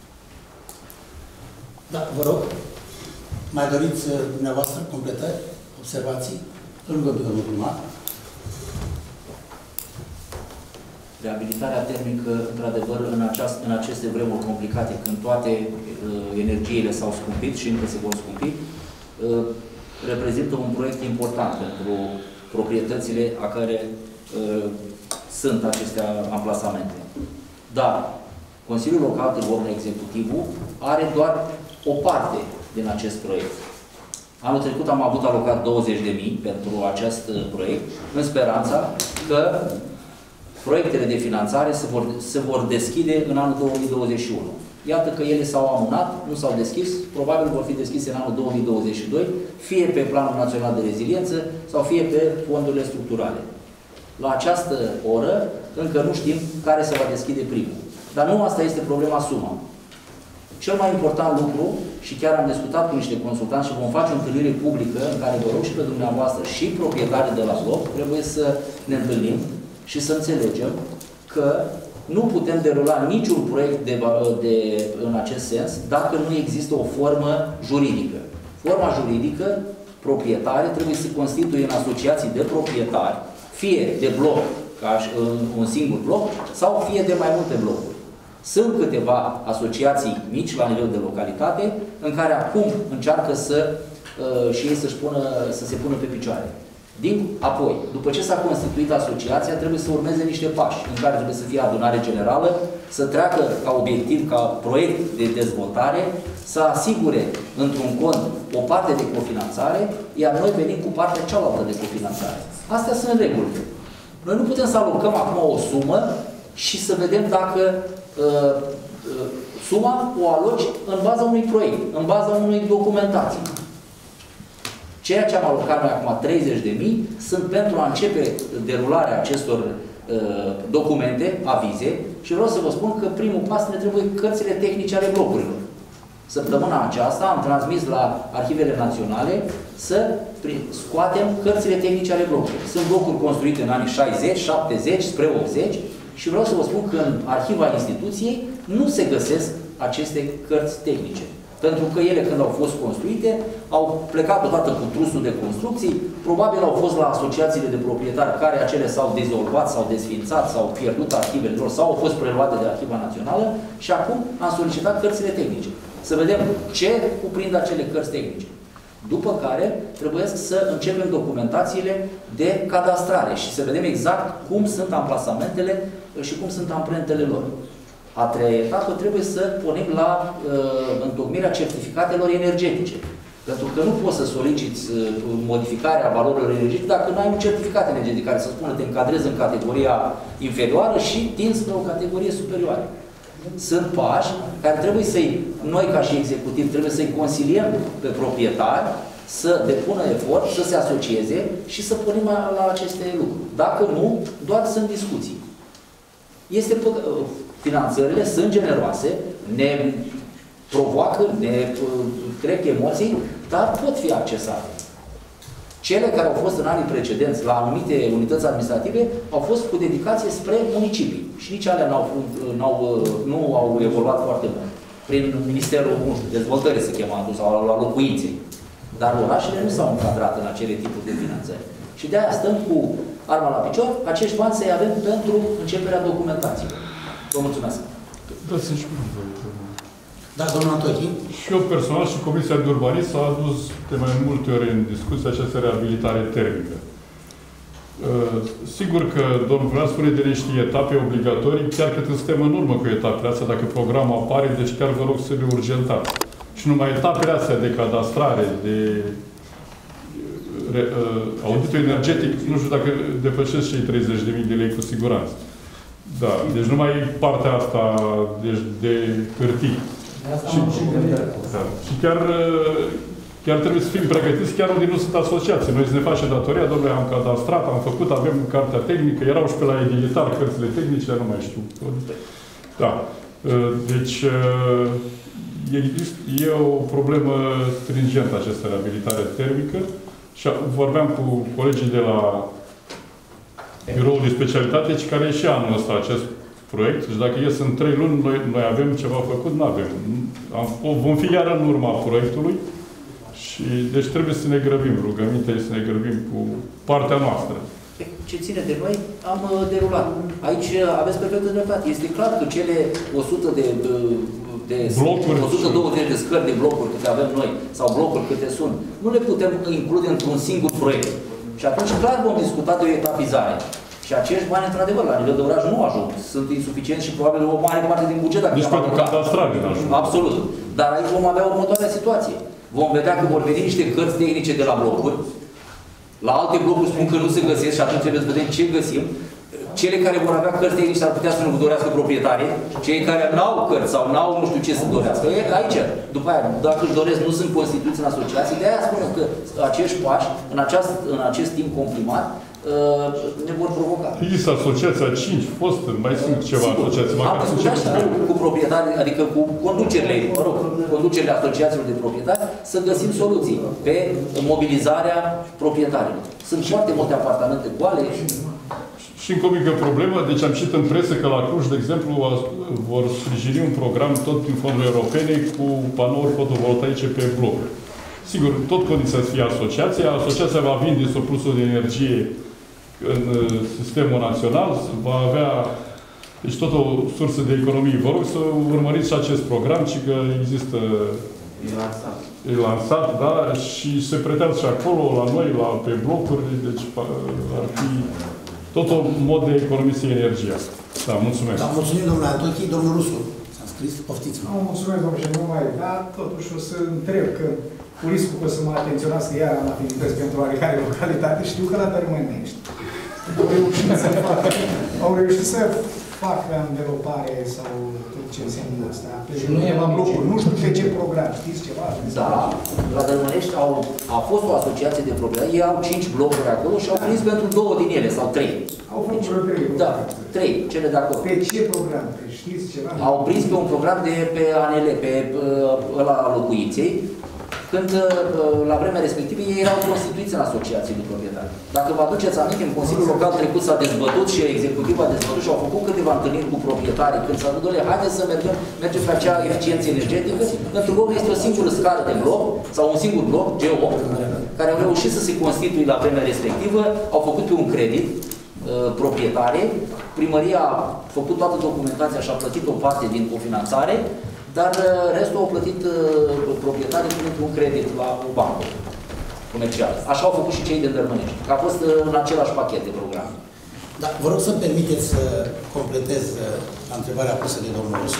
Da, vă rog. Mai doriți dumneavoastră completări, observații? Îl rugăm pe domnul primar. Reabilitarea termică, într-adevăr, în, în aceste vremuri complicate, când toate uh, energiile s-au scumpit și încă se vor scumpi, uh, reprezintă un proiect important pentru proprietățile a care uh, sunt aceste amplasamente. Dar Consiliul Local Târgu, executivul, are doar o parte din acest proiect. Anul trecut am avut alocat douăzeci de mii pentru acest proiect, în speranța că proiectele de finanțare se vor, se vor deschide în anul două mii douăzeci și unu. Iată că ele s-au amânat, nu s-au deschis, probabil vor fi deschise în anul două mii douăzeci și doi, fie pe Planul Național de Reziliență sau fie pe fondurile structurale. La această oră încă nu știm care se va deschide primul. Dar nu asta este problema sumă. Cel mai important lucru, și chiar am discutat cu niște consultanți și vom face o întâlnire publică în care vă rog și pe dumneavoastră și proprietarii de la bloc, trebuie să ne întâlnim și să înțelegem că nu putem derula niciun proiect de, de, în acest sens dacă nu există o formă juridică. Forma juridică, proprietare, trebuie să se constituie în asociații de proprietari, fie de bloc, ca un singur bloc, sau fie de mai multe blocuri. Sunt câteva asociații mici la nivel de localitate, în care acum încearcă să uh, și ei să-și pună, să se pună pe picioare. Din, apoi, după ce s-a constituit asociația, trebuie să urmeze niște pași, în care trebuie să fie adunare generală, să treacă ca obiectiv, ca proiect de dezvoltare, să asigure într-un cont o parte de cofinanțare, iar noi venim cu partea cealaltă de cofinanțare. Astea sunt regulile. Noi nu putem să alocăm acum o sumă și să vedem dacă uh, uh, suma o aloci în baza unui proiect, în baza unei documentații. Ceea ce am alocat noi acum, treizeci de mii, sunt pentru a începe derularea acestor uh, documente, avize, și vreau să vă spun că primul pas ne trebuie cărțile tehnice ale blocurilor. Săptămâna aceasta am transmis la Arhivele Naționale să scoatem cărțile tehnice ale blocurilor. Sunt blocuri construite în anii șaizeci, șaptezeci, spre optzeci și vreau să vă spun că în arhiva instituției nu se găsesc aceste cărți tehnice. Pentru că ele, când au fost construite, au plecat odată cu trusul de construcții, probabil au fost la asociațiile de proprietari care acele s-au dezolvat, s-au desfințat, s-au pierdut arhivele lor sau au fost preluate de Arhiva Națională și acum am solicitat cărțile tehnice. Să vedem ce cuprind acele cărți tehnice. După care trebuie să începem documentațiile de cadastrare și să vedem exact cum sunt amplasamentele și cum sunt amprentele lor. A treia etapă trebuie să pornim la uh, întocmirea certificatelor energetice. Pentru că nu poți să soliciți uh, modificarea valorilor energetice dacă nu ai un certificat energetic care să spună te încadrezi în categoria inferioară și tinzi spre o categorie superioară. Sunt pași care trebuie să-i, noi ca și executiv, trebuie să-i consiliem pe proprietari să depună efort, să se asocieze și să pornim la, la aceste lucruri. Dacă nu, doar sunt discuții. Este finanțările sunt generoase, ne provoacă, ne trec emoții, dar pot fi accesate. Cele care au fost în anii precedenți la anumite unități administrative au fost cu dedicație spre municipii. Și nici alea n-au, n-au, nu au evoluat foarte mult. Prin Ministerul, nu știu, Dezvoltării se chema atunci, sau la locuinței. Dar orașele nu s-au încadrat în acele tipuri de finanțări. Și de-aia stăm cu arma la picior, acești bani să-i avem pentru începerea documentației. Vă mulțumesc. Dați-mi și Da, domnul Antochi. Și eu personal și Comisia de Urbanism a adus de mai multe ori în discuție această reabilitare termică. Uh, sigur că domnul Vrean spune de niște etape obligatorii, chiar cât suntem în urmă cu etapele astea, dacă programul apare, deci chiar vă rog să le urgentați. Și numai etapele astea de cadastrare, de re, uh, auditul energetic, nu știu dacă depășesc cei treizeci de mii de lei cu siguranță. Da, deci numai partea asta deci de hârtii. Și, da, și chiar, chiar trebuie să fim pregătiți, chiar unde nu sunt asociații. Noi să ne facem datoria, domnule, am cadastrat, am făcut, avem cartea tehnică, erau și pe la edilitar cărțile tehnice, nu mai știu. Da. Deci, e o problemă stringentă această reabilitare termică și vorbeam cu colegii de la Biroul de Specialitate, care e și anul ăsta acest proiect. Și dacă ies în trei luni, noi, noi avem ceva făcut, nu avem. Am, vom fi iar în urma proiectului și deci trebuie să ne grăbim. Rugămintea e să ne grăbim cu partea noastră. Ce ține de noi, am derulat. Aici aveți perfectă dreptate. Este clar că cele o sută de, de blocuri, o sută douăzeci de scări de blocuri câte avem noi, sau blocuri câte sunt, nu le putem include într-un singur proiect. Și atunci clar vom discuta de o etapizare. Și acești bani, într-adevăr, la nivel de oraș nu ajung. Sunt insuficienți și probabil o mare parte din buget. Nici pentru cadastrare nu ajung. Absolut. Dar aici vom avea următoarea situație. Vom vedea că vor veni niște cărți tehnice de la blocuri. La alte blocuri spun că nu se găsesc și atunci trebuie să vedem ce găsim. Cele care vor avea cărți tehnice ar putea să nu dorească proprietarii. Cei care n-au cărți sau n-au nu știu ce să dorească. E aici, după aia, dacă își doresc, nu sunt constituiți în asociații. De aia spun că acești pași, în, aceast, în acest timp comprimat, ne vor provoca. Există asociația cinci, fost, mai sunt ceva sigur, asociații. Am discutat și cu, cu proprietari, adică cu conducerile, mă rog, conducerile asociațiilor de proprietari, să găsim soluții pe mobilizarea proprietarilor. Sunt foarte multe apartamente goale. Și încă o mică problemă, deci am citit în presă că la Cluj, de exemplu, vor sprijini un program tot din fonduri europene cu panouri fotovoltaice pe blocuri. Sigur, tot condiția să fie asociația. Asociația va vinde surplusul de energie în sistemul național, va avea deci tot o sursă de economie. Vă rog să urmăriți și acest program, ci că există... E lansat. E lansat, da, și se pretează și acolo, la noi, la, pe blocuri, deci ar fi tot un mod de economisie energia. Da, mulțumesc. Da, mulțumim, domnule Antochi. Domnul Rusu, s-a scris, poftiți-mă. Nu, mulțumesc, domnule, și nu mai, dar totuși o să întreb că cu riscul că să mă atenționați că iar am afinități pentru oarecare localitate, știu că la Dărmănești au reușit să facă, au reușit să facă învelopare sau tot ce înseamnă asta. Și nu e la blocuri, nu știu pe ce program, știți ceva? Da, la Dărmănești au, a fost o asociație de proprietari, ei au cinci blocuri acolo și au prins pentru două din ele, sau trei. Au făcut vreo trei. Da, trei, cele de acolo. Pe ce program? Știți ceva? Au prins pe un program de pe A N L, pe ăla a locuinței, când la vremea respectivă ei erau constituiți în asociații de proprietari. Dacă vă aduceți aminte, în Consiliul Local trecut s-a dezbătut și executivul a dezbătut și au făcut câteva întâlniri cu proprietarii, când s-a zis, haideți să mergem, mergem pe acea eficiență energetică, pentru că este o singură scară de bloc, sau un singur bloc, G opt, care au reușit să se constituie la vremea respectivă, au făcut pe un credit proprietare, primăria a făcut toată documentația și a plătit o parte din cofinanțare, dar restul au plătit proprietarii printr un credit la o bancă comercială. Așa au făcut și cei de Dărmănești. A fost în același pachet de program. Da, vă rog să-mi permiteți să completez la întrebarea pusă de domnul Rusu.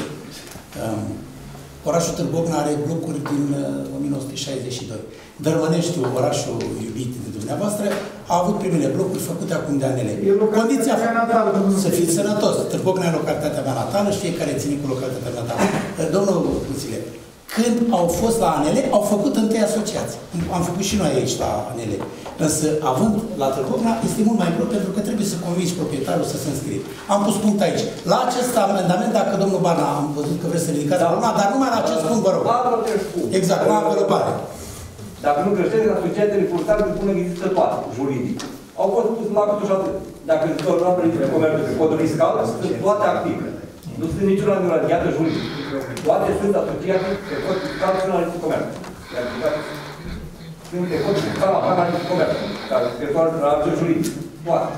Orașul Târgovna are blocuri din o mie nouă sute șaizeci și doi. Dărmăneștiul, orașul iubit de dumneavoastră, a avut primele blocuri făcute acum de A N L. Condiția natală, să fiți sănătos. Târgovna e localitatea mea natală și fiecare ține cu localitatea natală. Domnul Puțile, când au fost la A N L, au făcut întâi asociații. Am făcut și noi aici la A N L. Însă, având la Târgovna, este mult mai greu pentru că trebuie să convingi proprietarul să se înscrie. Am pus punct aici. La acest amendament, dacă domnul Barna, am văzut că vreți să ridicați da. problema, dar numai la acest punct, vă rog. Exact, la învelopare. Dacă nu creșteți, asociațiile forțate până există toate, juridic. Au fost pus la câtuși atât. Dacă se tot la de comerț pe codul fiscal, sunt toate active. Nu sunt niciuna de radiată juridic. Toate sunt asociate pe codul fiscal și la de comerț. Sunt pe codul fiscal la pana de comerț. Care se toate la juridic. Toate.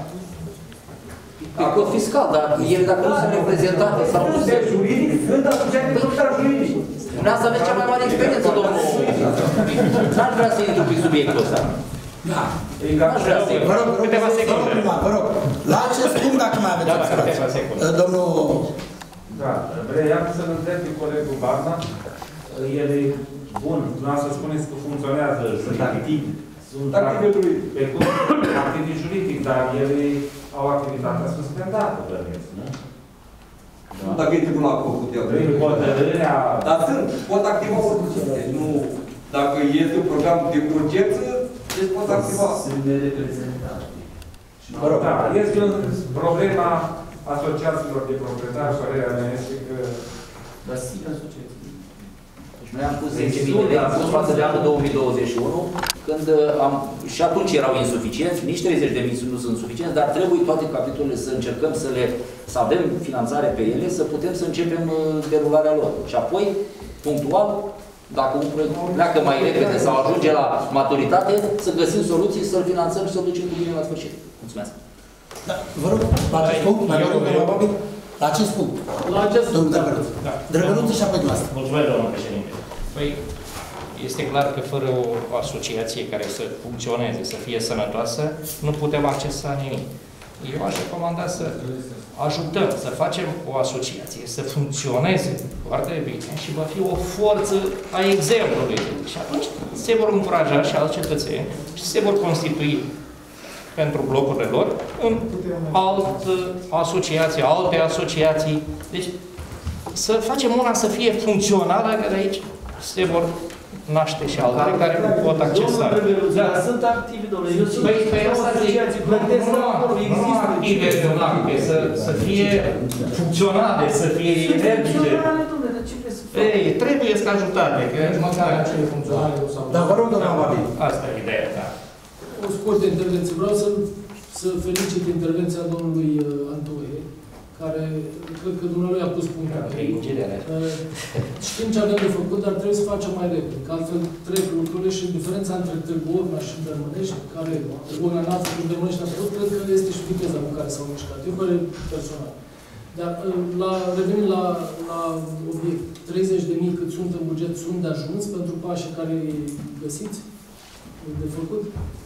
Pe cod fiscal, dar ele dacă nu sunt reprezentate sau nu sunt juridic, sunt asociate pe cod juridic. Vreau să aveți cea mai mare experiență, domnul. N-aș vrea să intru pe subiectul ăsta. Da. N-aș vrea să intru. Vă rog, câteva secunde. Vă rog, la acest punct, dacă mai aveți observații. Domnul... Da, vreau să-l întreb pe colegul Barna. El e bun, vreau să spuneți că funcționează, sunt activi. Sunt activi juridic, dar ele au activitatea suspendată, bănuiesc, nu? Nu dacă e tribunal făcut el. Prin hotărârea... Dar sunt, pot activa orice. Nu, dacă este un program de urgență, deci pot activa. Sunt nereprezentate. Da, este problema asociațiilor de proprietari, părerea mea este că... Dar sigur asociații. Noi am pus zece mii de lei, am pus față de anul două mii douăzeci și unu, când am, și atunci erau insuficienți, nici treizeci de mii nu sunt suficienți, dar trebuie toate capitolele să încercăm să le, să avem finanțare pe ele, să putem să începem derularea lor. Și apoi, punctual, dacă un proiect pleacă mai repede sau ajunge la maturitate, să găsim soluții, să-l finanțăm și să-l ducem cu bine la sfârșit. Mulțumesc! Da, vă rog, la acest punct, mai rog, probabil, la acest punct. La acest punct. Drăgăluță și apoi dumneavoastră. Mulțumesc, domnul președinte. Păi, este clar că fără o asociație care să funcționeze, să fie sănătoasă, nu putem accesa nimic. Eu aș recomanda să ajutăm, să facem o asociație, să funcționeze foarte bine și va fi o forță a exemplului. Și atunci se vor încuraja și alți cetățeni și se vor constitui pentru blocurile lor în altă asociație, alte asociații. Deci, să facem una să fie funcțională, că de aici se vor naște și altele care nu pot accesa. Dar sunt activi, domnule. Eu sunt asociații, plătesc acolo, există active, să fie funcționale, să fie energice. Ei, trebuie să ajutate. Măcar acele funcționale sau... Dar vă rog, doamna Babi. Asta e ideea, da. O scurtă intervenție. Vreau să, să felicit intervenția domnului Antoie, care cred că dumnealui a pus punctul pe ei. Știm ce avem de făcut, dar trebuie să facem mai repede, că altfel trec lucrurile și diferența între Târgu Orna și Dărmănești, care Târgu Orna n-a făcut, Dărmănești a făcut, cred că este și viteza cu care s-au mișcat. Eu părere personal. Dar la, revenind la, la obiect, treizeci de mii cât sunt în buget, sunt de ajuns pentru pașii care îi găsiți de făcut?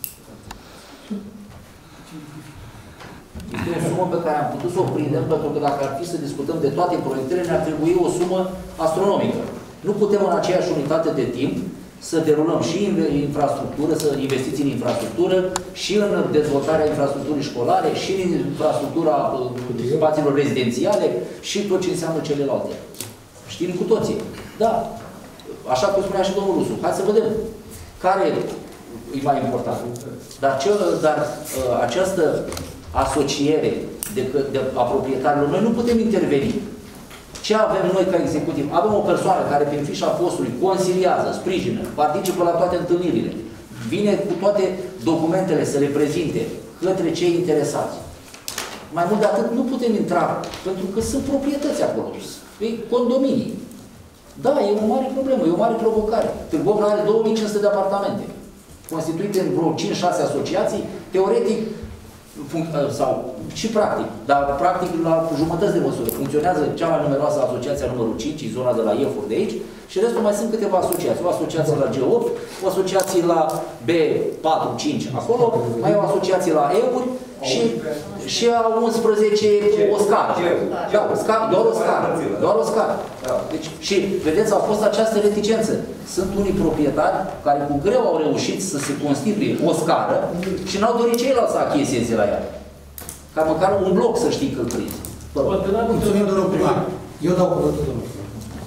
Este o sumă pe care am putut să o prindem, pentru că dacă ar fi să discutăm de toate proiectele, ne-ar trebui o sumă astronomică. Nu putem în aceeași unitate de timp să derulăm și infrastructură, să investiții în infrastructură, și în dezvoltarea infrastructurii școlare, și în infrastructura spațiilor rezidențiale, și tot ce înseamnă celelalte. Știm cu toții. Da. Așa cum spunea și domnul Rusu. Hai să vedem care e mai important. Dar, ce, dar această asociere de, de, a proprietarilor, noi nu putem interveni. Ce avem noi ca executiv? Avem o persoană care, prin fișa postului, consiliază, sprijină, participă la toate întâlnirile, vine cu toate documentele să le prezinte către cei interesați. Mai mult de atât, nu putem intra, pentru că sunt proprietăți acolo, e condominii. Da, e o mare problemă, e o mare provocare. Târgu Orna are două mii cinci sute de apartamente, constituite în vreo cinci șase asociații, teoretic, sau și practic, dar practic la jumătăți de măsură. Funcționează cea mai numeroasă asociația numărul cinci, zona de la Iefur de aici, și restul mai sunt câteva asociații. O asociație la G opt, o asociație la B patru cinci acolo, mai e o asociație la Euri și, și a unsprezece o scară. Da, o scară, doar o scară. Doar o scară. Deci, și vedeți, a fost această reticență. Sunt unii proprietari care cu greu au reușit să se constituie o scară și n-au dorit ceilalți să achieseze la ea. Ca măcar un bloc să știi că îl prinzi. Mulțumim, domnul primar. Eu dau cuvântul, domnul primar.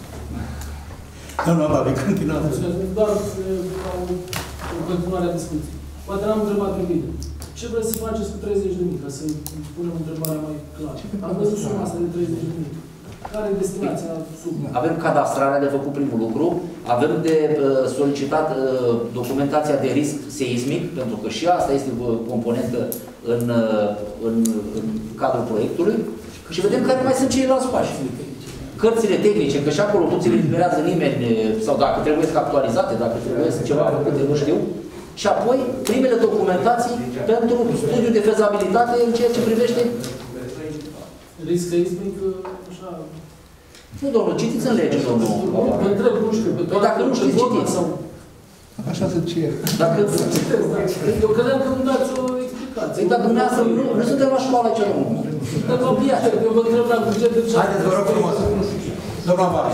Domnul Babi, continuăm. Doar o continuare a discuției. Poate n-am întrebat bine. Ce vreți să faceți cu treizeci de mii? Ca să punem întrebarea mai clară. Am văzut suma asta de treizeci de mii. Care e destinația sumei? Avem cadastrarea de făcut primul lucru, avem de uh, solicitat uh, documentația de risc seismic, pentru că și asta este o componentă în, uh, în, în cadrul proiectului, și vedem care mai sunt ceilalți pași. Cărțile tehnice, că și acolo nu ți le liberează nimeni, sau dacă trebuie să actualizate, dacă trebuie să ceva făcute, nu știu. Și apoi, primele documentații pentru studiul de fezabilitate în ceea ce privește risc seismic, așa... Nu, domnul, citiți în lege, domnul. Vă întreb, nu știu, pe toate... Dacă nu știți, citiți. Așa se cer. Dacă... Eu credeam că nu dați o explicație. Păi, dacă dumneavoastră, nu, nu suntem la școală aici, domnul. Suntem la piață, eu vă întreb la buget de... Haideți, vă rog frumos. Domnul Babi.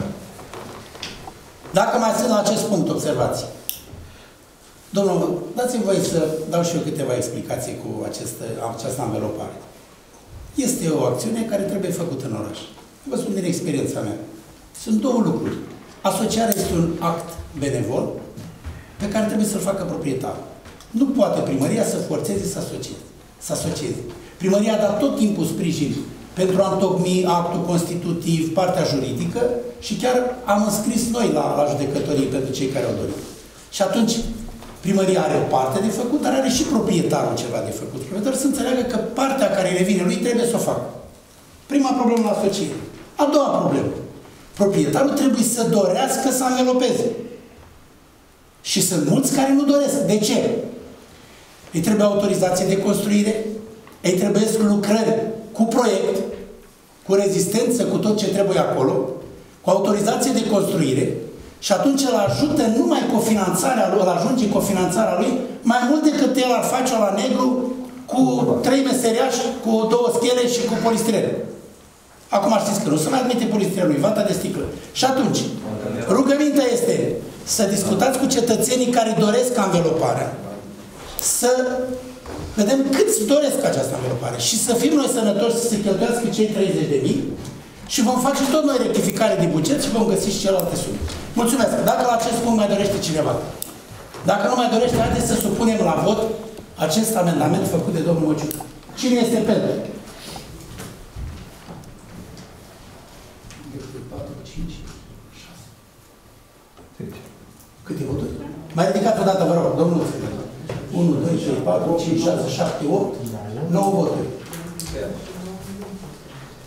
Dacă mai sunt la acest punct observații. Domnul, dați-mi voie să dau și eu câteva explicații cu aceste, această anvelopare. Este o acțiune care trebuie făcută în oraș. Vă spun din experiența mea. Sunt două lucruri. Asociarea este un act benevol pe care trebuie să-l facă proprietarul. Nu poate primăria să forțeze să asocieze. Să asocieze. Primăria a dat tot timpul sprijin pentru a întocmi actul constitutiv, partea juridică, și chiar am înscris noi la, la judecătorie pentru cei care au dorit. Și atunci, primăria are o parte de făcut, dar are și proprietarul ceva de făcut. Proprietarul să înțeleagă că partea care revine lui trebuie să o facă. Prima problemă la asociere. A doua problemă. Proprietarul trebuie să dorească să anvelopeze. Și sunt mulți care nu doresc. De ce? Îi trebuie autorizație de construire, îi trebuie lucrări cu proiect, cu rezistență, cu tot ce trebuie acolo, cu autorizație de construire, și atunci îl ajută numai cofinanțarea lui, îl ajunge cofinanțarea lui, mai mult decât el ar face-o la negru cu trei meseriași, cu două schele și cu polistiren. Acum știți că nu se mai admite polistirenul, vata de sticlă. Și atunci, rugămintea este să discutați cu cetățenii care doresc anveloparea, să vedem câți doresc această anvelopare și să fim noi sănătoși să se cheltuiască cei treizeci de mii și vom face tot noi rectificare de buget și vom găsi și celelalte sume. Mulțumesc! Dacă la acest punct mai dorește cineva. Dacă nu mai dorește, haideți să supunem la vot acest amendament făcut de domnul Mociuc. Cine este pentru? patru, cinci, șase. Câte voturi? Mai ridicați o dată, vă rog, domnul. unu, doi, trei, patru, cinci, șase, șapte, opt, nouă voturi.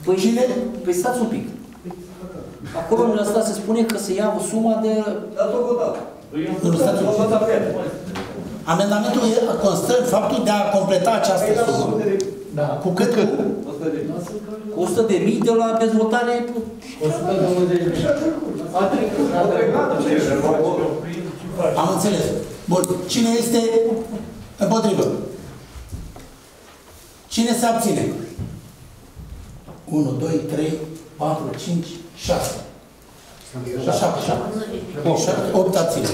Păi, Cine? Păi stați un pic. Acolo în ăsta se spune că se ia suma de... Dar tot votat. Nu, stați un pic. Amendamentul constă în faptul de a completa această sumă. Da. Cu cât? Cu o sută de mii de la dezvoltare... o sută douăzeci de mii. A trecut. A trecut. Am înțeles. Bun. Cine este împotrivă? Cine se abține? unu, doi, trei, patru, cinci, șase. șapte, șapte, opt abține.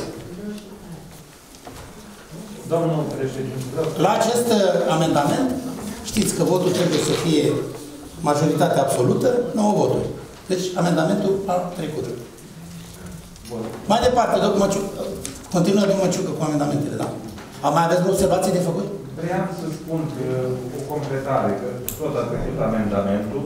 Domnul președinte, la acest amendament, știți că votul trebuie să fie majoritate absolută, nouă voturi. Deci, amendamentul a trecut. Bun. Mai departe, domnul Măciucă, continuă domnul Măciucă cu amendamentele, da? Mai aveți observații de făcut? vreau să spun că o completare, că tot a trecut amendamentul.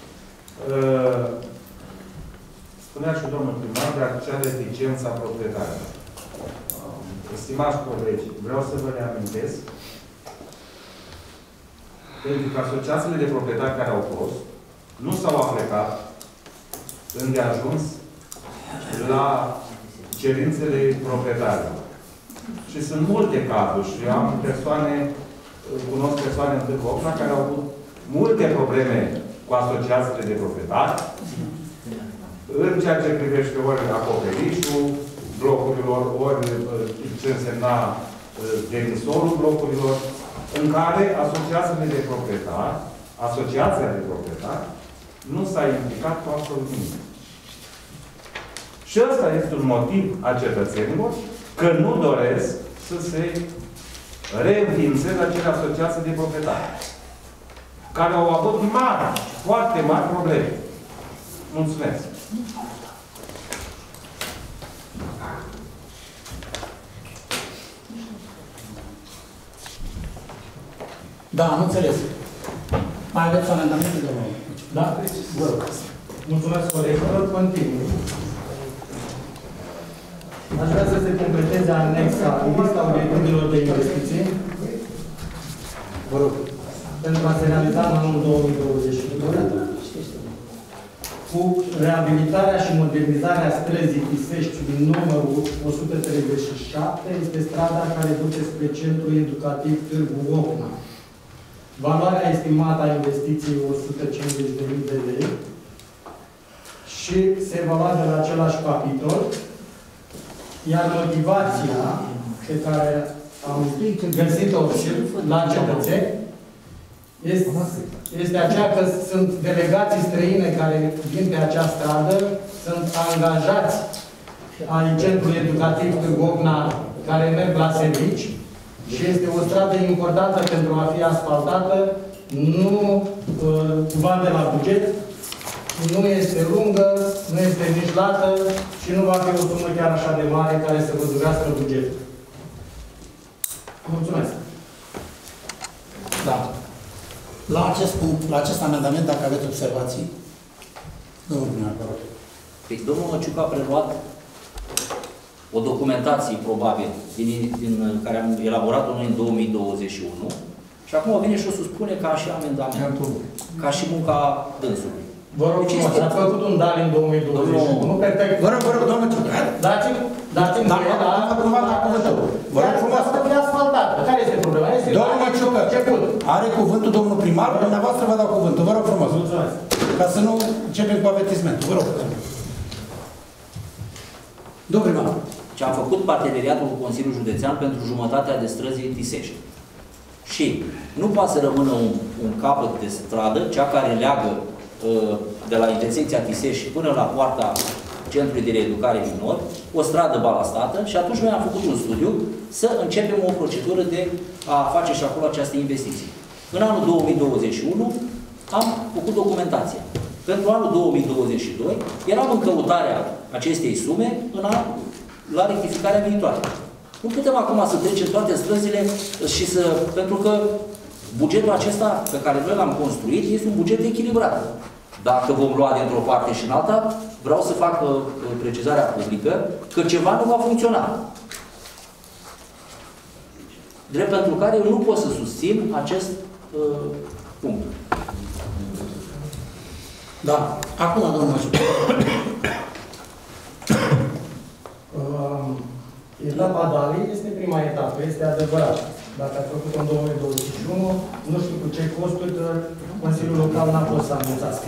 Spunea și domnul primar de acea reticență a proprietarilor. Stimați colegi, vreau să vă reamintesc pentru că asociațiile de proprietari care au fost nu s-au aplicat îndeajuns la cerințele proprietarilor. Și sunt multe cazuri și eu am persoane, cunosc persoane în Târgu Ocna care au avut multe probleme cu asociațiile de proprietari în ceea ce privește ori acoperișul blocurilor, ori ce însemna demisolul blocurilor, în care asociațiile de proprietari, asociația de proprietari, nu s-a implicat cu absolut nimic. Și ăsta este un motiv a cetățenilor că nu doresc să se reînființeze acele asociații de proprietari, care au avut mari, foarte mari probleme. Mulțumesc! Da, am înțeles. Mai aveți amendamente, domnul? Da? Vă rog. Mulțumesc, colegilor. Continui. Aș vrea să se completeze anexa lista obiectivelor de investiții. Vă rog. Pentru a se realiza în anul două mii douăzeci și doi cu reabilitarea și modernizarea străzii Tisești din numărul o sută treizeci și șapte este strada care duce spre Centrul Educativ Târgu Ocna. Valoarea estimată a investiției o sută cincizeci de mii de lei și se evaluează la același capitol, iar motivația pe care am găsit-o la cetățeni este, este aceea că sunt delegații străine care vin pe acea stradă, sunt angajați ai Centrului Educativ Târgu Ocna care merg la servici și este o stradă importantă pentru a fi asfaltată, nu uh, va de la buget, nu este lungă, nu este nici lată și nu va fi o sumă chiar așa de mare care să vă durească bugetul. Mulțumesc! Da. La acest punct, la acest amendament, dacă aveți observații, domnul primar, vă rog. Păi, domnul Măciuc a preluat o documentație, probabil, din, din care am elaborat-o noi în două mii douăzeci și unu și acum vine și o spune ca și amendamentul, ca și munca dânsului. Vă rog frumos, ați făcut un dar în două mii douăzeci și unu, perfect. Vă rog, vă rog, domnul Măciuc, dați-mi, dați-mi voie, da? Vă rog frumos. Să fie asfaltată. Care este problema? Domnul Măciuc, are cuvântul domnul primar, dumneavoastră vă dau cuvântul. Vă rog frumos. Mulțumesc. Ca să nu începem cu avertismentul. Vă rog. Domnul primar. Ce am făcut parteneriatul cu Consiliul Județean pentru jumătatea de străzi Tisești. Și nu poate să rămână un, un capăt de stradă, cea care leagă uh, de la intersecția Tisești până la poarta Centrului de Reeducare Minor, o stradă balastată și atunci noi am făcut un studiu să începem o procedură de a face și acolo această investiție. În anul două mii douăzeci și unu am făcut documentația. Pentru anul două mii douăzeci și doi eram în căutarea acestei sume în an, la rectificarea viitoare. Nu putem acum să trecem toate străzile și să... pentru că bugetul acesta pe care noi l-am construit este un buget echilibrat. Dacă vom lua dintr-o parte și în alta, vreau să fac uh, precizarea publică că ceva nu va funcționa. Drept pentru care eu nu pot să susțin acest uh, punct. Da. Acum, domnul Măciuc. Etapa Dali este prima etapă, este adevărat. Dacă ați făcut-o în două mii douăzeci și unu, nu știu cu ce costuri, că Consiliul Local n-a fost să anunțați.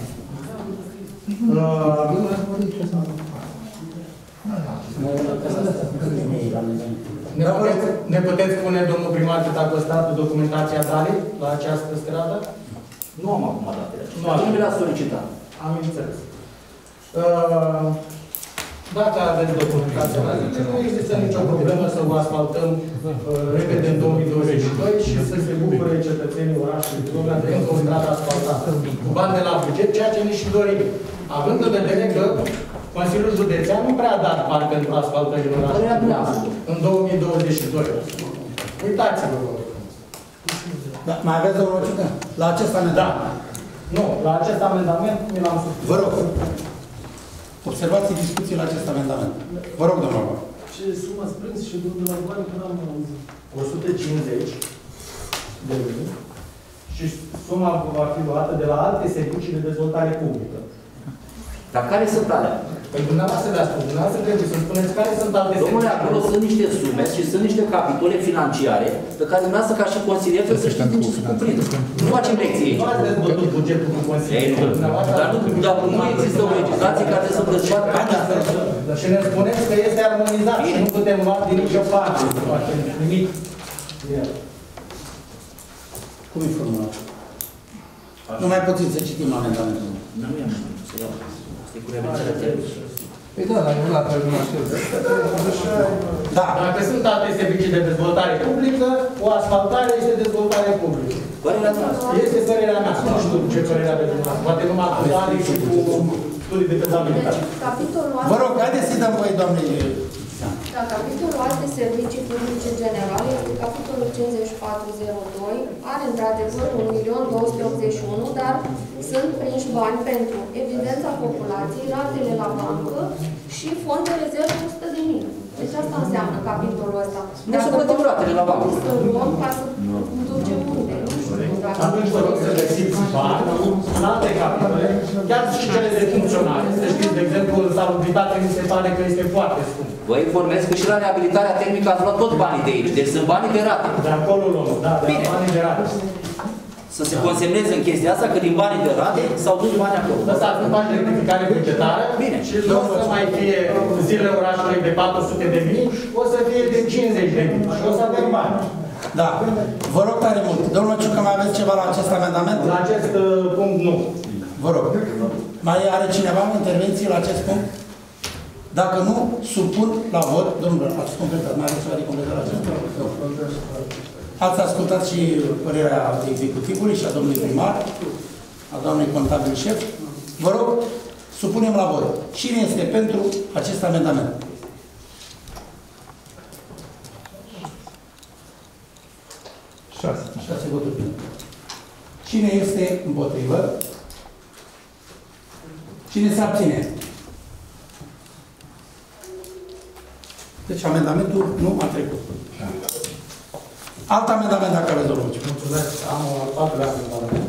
Ne puteți, ne puteți spune, domnul primar, cât a costat documentația Dali la această stradă? Nu am acum datele. Nu am. Nu le-a solicitat. Am înțeles. Uh, Dacă aveți documentația, nu există nicio problemă să vă asfaltăm uh, repede în două mii douăzeci și doi și să se bucure cetățenii orașului Cluj de încă o stradă asfaltată. Cu bani de la buget, ceea ce ne și dorim. Având în vedere că Consiliul Județean nu prea a dat bani pentru asfaltări în orașul în două mii douăzeci și doi. Uitați-vă, vă rog. Da, mai aveți, domnul Ciucă? La acest amendament? Da. Nu, la acest amendament mi l-am spus. Vă rog. Observații, discuții la acest amendament. Vă rog, domnul Alba. Ce sumă ați prins și de la bani, că n-am auzit. o sută cincizeci de mii și suma va fi luată de la alte servicii de dezvoltare publică. Dar care sunt alea? Păi dumneavoastră le-a spus, dumneavoastră trebuie să spuneți care sunt alte servicii. Domnule, acolo sunt niște sume și sunt niște capitole financiare pe care dumneavoastră ca și consilier trebuie să știți ce se cuprind. Nu facem lecții aici. Nu ați dezbătut bugetul cu consilierul. Dar nu, dar nu există o legislație care să plăcească. Și ne spuneți că este armonizat și nu putem lua din nicio parte. Nu facem nimic. Cum e formulat? Nu mai puțin să citim amendamentul. Nu mi-am să iau. Asta e cu revențarea termenului. Păi da, dar nu la fel, nu așa. Da. Dacă sunt alte servicii de dezvoltare publică, o asfaltare este dezvoltare publică. Părerea noastră. Este părerea mea. Nu știu ce părere aveți dumneavoastră. Poate numai cu date și cu studii de fezabilitate. Vă rog, haideți să-i dăm voi, doamne. Da, capitolul alte servicii publice generale este capitolul cincizeci și patru zero doi, are într-adevăr un milion două sute optzeci și unu, dar sunt prinși bani pentru evidența populației, ratele la bancă și fond de rezervă o sută de mii. Deci asta înseamnă capitolul ăsta. Nu se plătim ratele la bancă. Să luăm ca să ducem unde. Nu știu. Atunci vă rog să găsiți bani în alte capitole, chiar și cele de funcționare. Să știți, de exemplu, salubritate mi se pare că este foarte scump. Vă informez că și la reabilitarea termică ați luat tot banii de aici. Deci sunt banii de rate. De acolo luăm, da, de Bine. banii de rate. Să se consemneze în chestia asta că din banii de rate s-au dus banii acolo. Ăsta ar fi bani de rectificare bugetară. Bine. Și nu o să mai fie zilele orașului de patru sute de mii, o să fie de cincizeci de mii. Și o să avem bani. Da. Vă rog tare mult. Domnul Ciucă, mai aveți ceva la acest amendament? La acest uh, punct, nu. Vă rog. Mai are cineva intervenții la acest punct? Dacă nu, supun la vot. Domnule, ați completat. Mai aveți ceva de completat la acest punct? Ați ascultat și părerea executivului și a domnului primar, a doamnei contabil șef. Vă rog, supunem la vot. Cine este pentru acest amendament? Șase. Șase voturi pentru. Cine este împotrivă? Cine se abține? Deci amendamentul nu a trecut. Alt amendament, dacă aveți, domnul Ciucă. Mulțumesc. Am o patrulea amendament.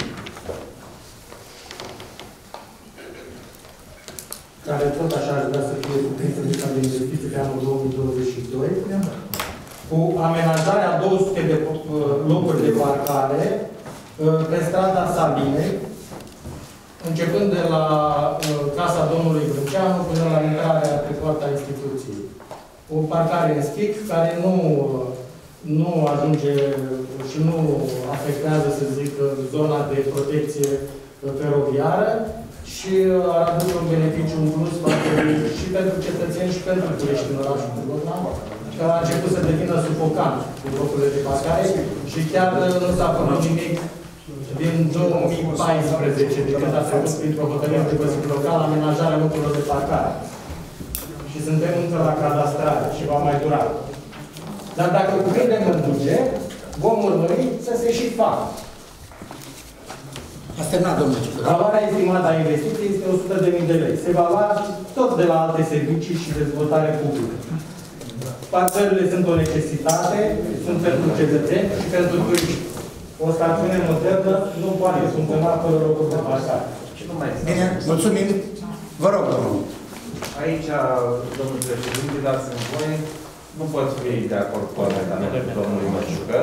Care tot așa aș vrea să fie cuprinsă în lista de investiții pe anul două mii douăzeci și doi, cu amenajarea a două sute de locuri de parcare pe strada Sabinei, începând de la casa domnului Brânceanu până la intrarea pe poarta instituției. O parcare în stic care nu, nu ajunge și nu afectează, să zic, zona de protecție feroviară și ar aduce un beneficiu în plus și pentru cetățeni și pentru turiști în orașul Cluj, că a început să devină sufocant cu locurile de parcare și chiar nu s-a făcut nimic din două mii paisprezece, de când a făcut printr-o hotărâre de Consiliul Local amenajarea locurilor de parcare. Și suntem încă la cadastrare și va mai dura. Dar dacă cuprindem în buget, vom urmări să se și facă. Ați terminat, domnul Ciucă. Valoarea estimată a investiției este o sută de mii de lei. Se va lua tot de la alte servicii și dezvoltare publică. Parcările sunt o necesitate, sunt pentru cetățeni și pentru turiști. o stațiune modernă nu poate funcționa fără locuri de parcare. Bine, mulțumim. Vă rog, domnul. Aici, domnul președinte, dați-mi voie, nu pot fi de acord cu amendamentul domnului Măciucă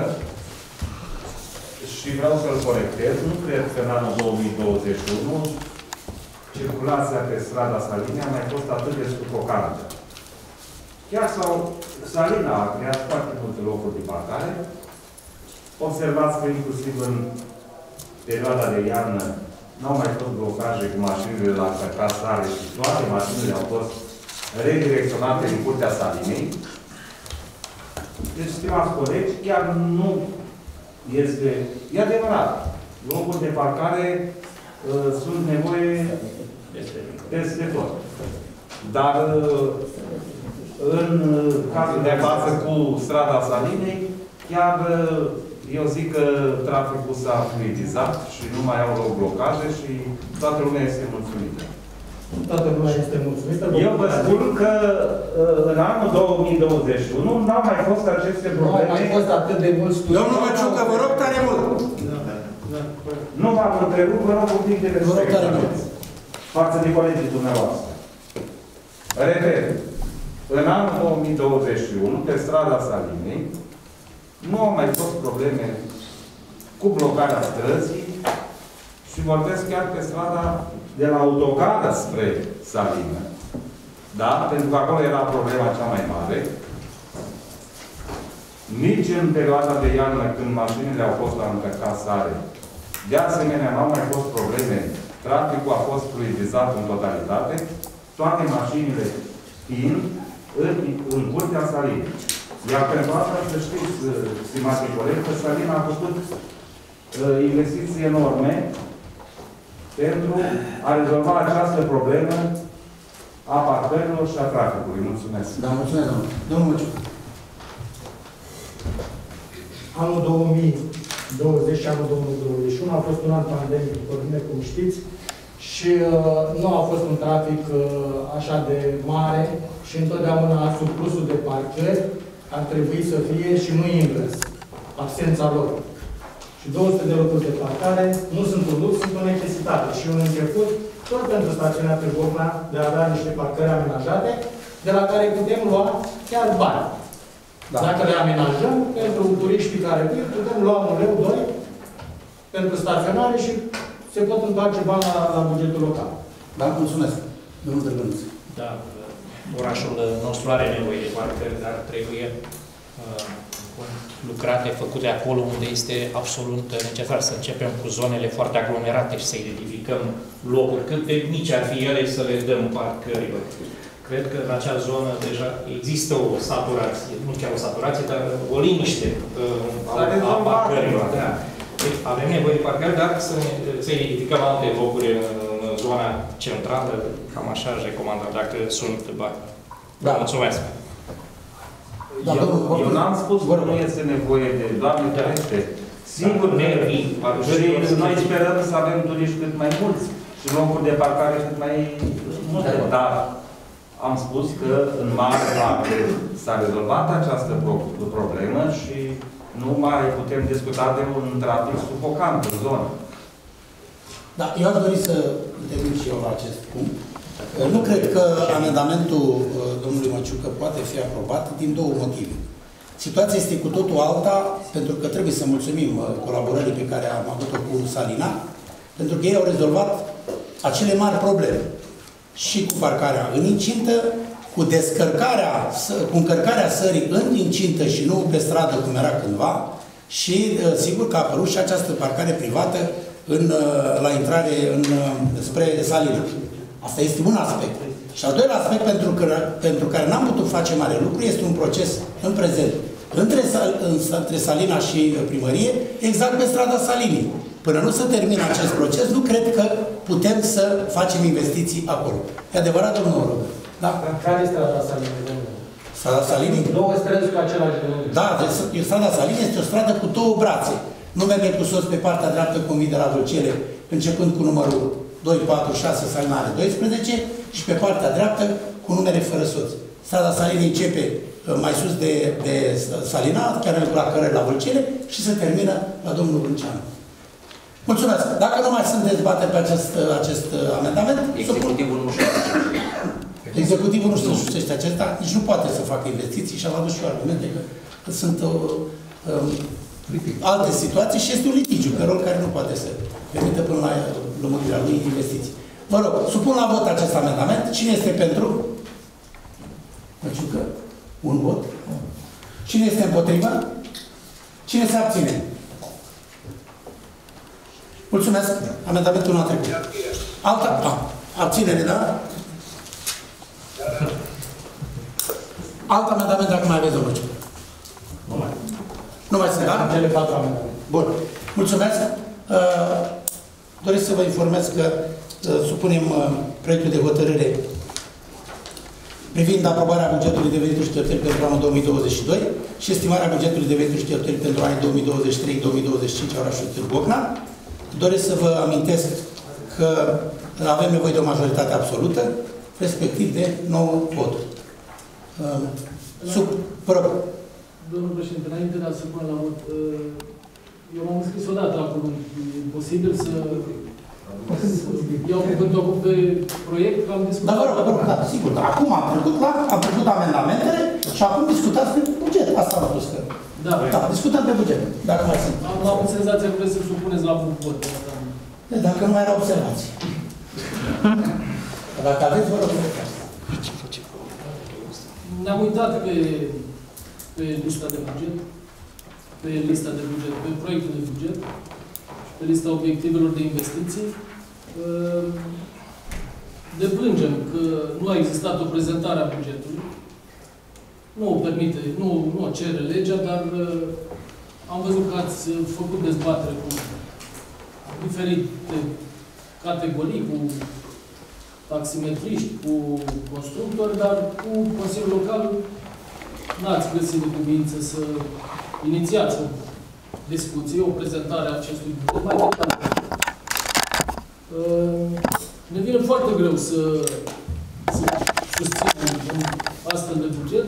și vreau să-l corectez. Nu cred că în anul două mii douăzeci și unu circulația pe strada Salina a mai fost atât de sufocantă. Chiar sau Salina a creat foarte multe locuri de parcare. Observați că inclusiv în perioada de iarnă n-au mai fost blocaje cu mașinile la casare și toate mașinile au fost redirecționate în curtea Salinei. Deci, stimați colegi, chiar nu este... E adevărat. Locuri de parcare uh, sunt nevoie peste tot. Dar uh, în cazul de față cu strada Salinei, chiar uh, eu zic că traficul s-a fluidizat și nu mai au loc blocaje și toată lumea este mulțumită. Toată lumea este mulțumită. Eu vă spun că în anul două mii douăzeci și unu n-au mai fost aceste probleme. Nu au mai fost atât de mulți studii. Domnul Măciucă, vă rog tare mult. Nu v-am întrerupt, vă rog un pic de respect față de colegii dumneavoastră. Repet, în anul două mii douăzeci și unu, pe strada Salinei, nu au mai fost probleme cu blocarea străzii și vorbesc chiar pe strada de la autocară spre Salină. Da? Pentru că acolo era problema cea mai mare. Nici în perioada de iarnă, când mașinile au fost la încărcare, de asemenea, n-au mai fost probleme. Traficul a fost fluidizat în totalitate, toate mașinile fiind în, în curtea Salinei. Iar pentru asta să știți, stimate colegi, că Salina a făcut uh, investiții enorme pentru a rezolva această problemă a parcărilor și a traficului. Mulțumesc. Da, mulțumesc, domnul. Domnul Măciucă. Anul două mii douăzeci și anul două mii douăzeci și unu a fost un an pandemic, după bine cum știți, și uh, nu a fost un trafic uh, așa de mare și întotdeauna surplusul de parcări ar trebui să fie și nu invers, absența lor. Și două sute de locuri de parcare nu sunt un lux, sunt o necesitate. Și un început, tot pentru stațiunea Târgovna, de a avea niște parcări amenajate, de la care putem lua chiar bani. Da. Dacă le amenajăm, pentru turiștii care vin, putem lua un leu, doi, pentru staționare și se pot întoarce bani la, la bugetul local. Da, mulțumesc. Domnul Târgănuț. Da, orașul nostru are nevoie de parcări, dar trebuie uh, lucrate, făcute acolo unde este absolut necesar să începem cu zonele foarte aglomerate și să identificăm locuri, cât de mici ar fi ele, să le dăm parcărilor. Cred că în acea zonă deja există o saturație, nu chiar o saturație, dar o liniște uh, a, a parcărilor. Da. Deci avem nevoie de parcări, dar să, să identificăm alte locuri în, în zona centrală, cam așa aș recomanda, dacă sunt bani. Da. Mulțumesc! Da, eu eu n-am spus că nu este nevoie de Doamne ferește. Sigur, nervii. Și noi sperăm să avem turiști cât mai mulți și locuri de parcare cât mai multe. Dar am spus că în mare parte s-a rezolvat această problemă și nu mai putem discuta de un trafic sufocant în zonă. Da, eu aș dori să intervin și eu la acest punct. Nu cred că amendamentul domnului Măciucă poate fi aprobat din două motive. Situația este cu totul alta, pentru că trebuie să mulțumim colaborării pe care am avut-o cu Salina, pentru că ei au rezolvat acele mari probleme. Și cu parcarea în incintă, cu descărcarea, cu încărcarea sării în incintă și nu pe stradă, cum era cândva, și sigur că a apărut și această parcare privată în, la intrare în, spre Salina. Asta este un aspect. Și al doilea aspect pentru, că, pentru care n-am putut face mare lucru este un proces în prezent între, între Salina și primărie, exact pe strada Salinii. Până nu se termină acest proces, nu cred că putem să facem investiții acolo. E adevărat, domnul Robert? Da? Care este strada Salinii? Strada Salinii? Două străzi cu același nume. Da, deci, strada Salinii este o stradă cu două brațe. Nu merge cu sos pe partea dreaptă, cum vii de la Vâlcele, începând cu numărul doi, patru, șase, Salina are doisprezece și pe partea dreaptă cu numere fără soț. Strada Salinii începe mai sus de, de Salina, chiar la care la Vâlcire, și se termină la domnul Brânceanu. Mulțumesc. Dacă nu mai sunt dezbateri pe acest, acest amendament... Executivul nu știe. Executivul nu știe acesta, nici nu poate să facă investiții și am adus și eu argumente că sunt uh, um, alte situații și este un litigiu, pe rol care nu poate să permită până la lămurirea lui investiții. Vă rog, supun la vot acest amendament. Cine este pentru? Măciucă. Un vot. Cine este împotriva? Cine se abține? Mulțumesc. Amendamentul nu a trecut. Alta? A. Abținere, da? Alt amendament, dacă mai aveți, domnul Ciucă. Nu mai. Nu mai sunt, da? Cele patru amendamente. Bun. Mulțumesc. Uh, doresc să vă informez că uh, supunem uh, proiectul de hotărâre privind aprobarea bugetului de venituri și cheltuieli pentru anul două mii douăzeci și doi și estimarea bugetului de venituri și cheltuieli pentru anii două mii douăzeci și trei două mii douăzeci și cinci a orașului Târgu Ocna. Doresc să vă amintesc că avem nevoie de o majoritate absolută, respectiv de nouă voturi. Uh, sub, vă rog. Domnul președinte, înainte de a se pune la vot, eu m-am înscris odată acolo. E posibil să iau cuvântul pe proiect, că am discutat... Da, vă rog, vă rog, da, sigur. Da. Acum am trecut la, am trecut amendamentele și acum discutați pe buget. Asta am spus că... Da. Da, discutăm pe buget, dacă mai sunt. Am avut senzația că vreți să supuneți la vot. Dacă nu mai era observații. Dacă aveți, vă rog, ne-am uitat pe, pe lista de buget, pe lista de buget, pe proiectul de buget, pe lista obiectivelor de investiții. Deplângem că nu a existat o prezentare a bugetului. Nu o permite, nu, nu o cere legea, dar am văzut că ați făcut dezbatere cu diferite categorii, cu taximetriști, cu constructori, dar cu Consiliul Local n-ați găsit de cuvință să inițiați o discuție, o prezentare a acestui buget mai detaliat. Ne vine foarte greu să, să susținem un astfel de buget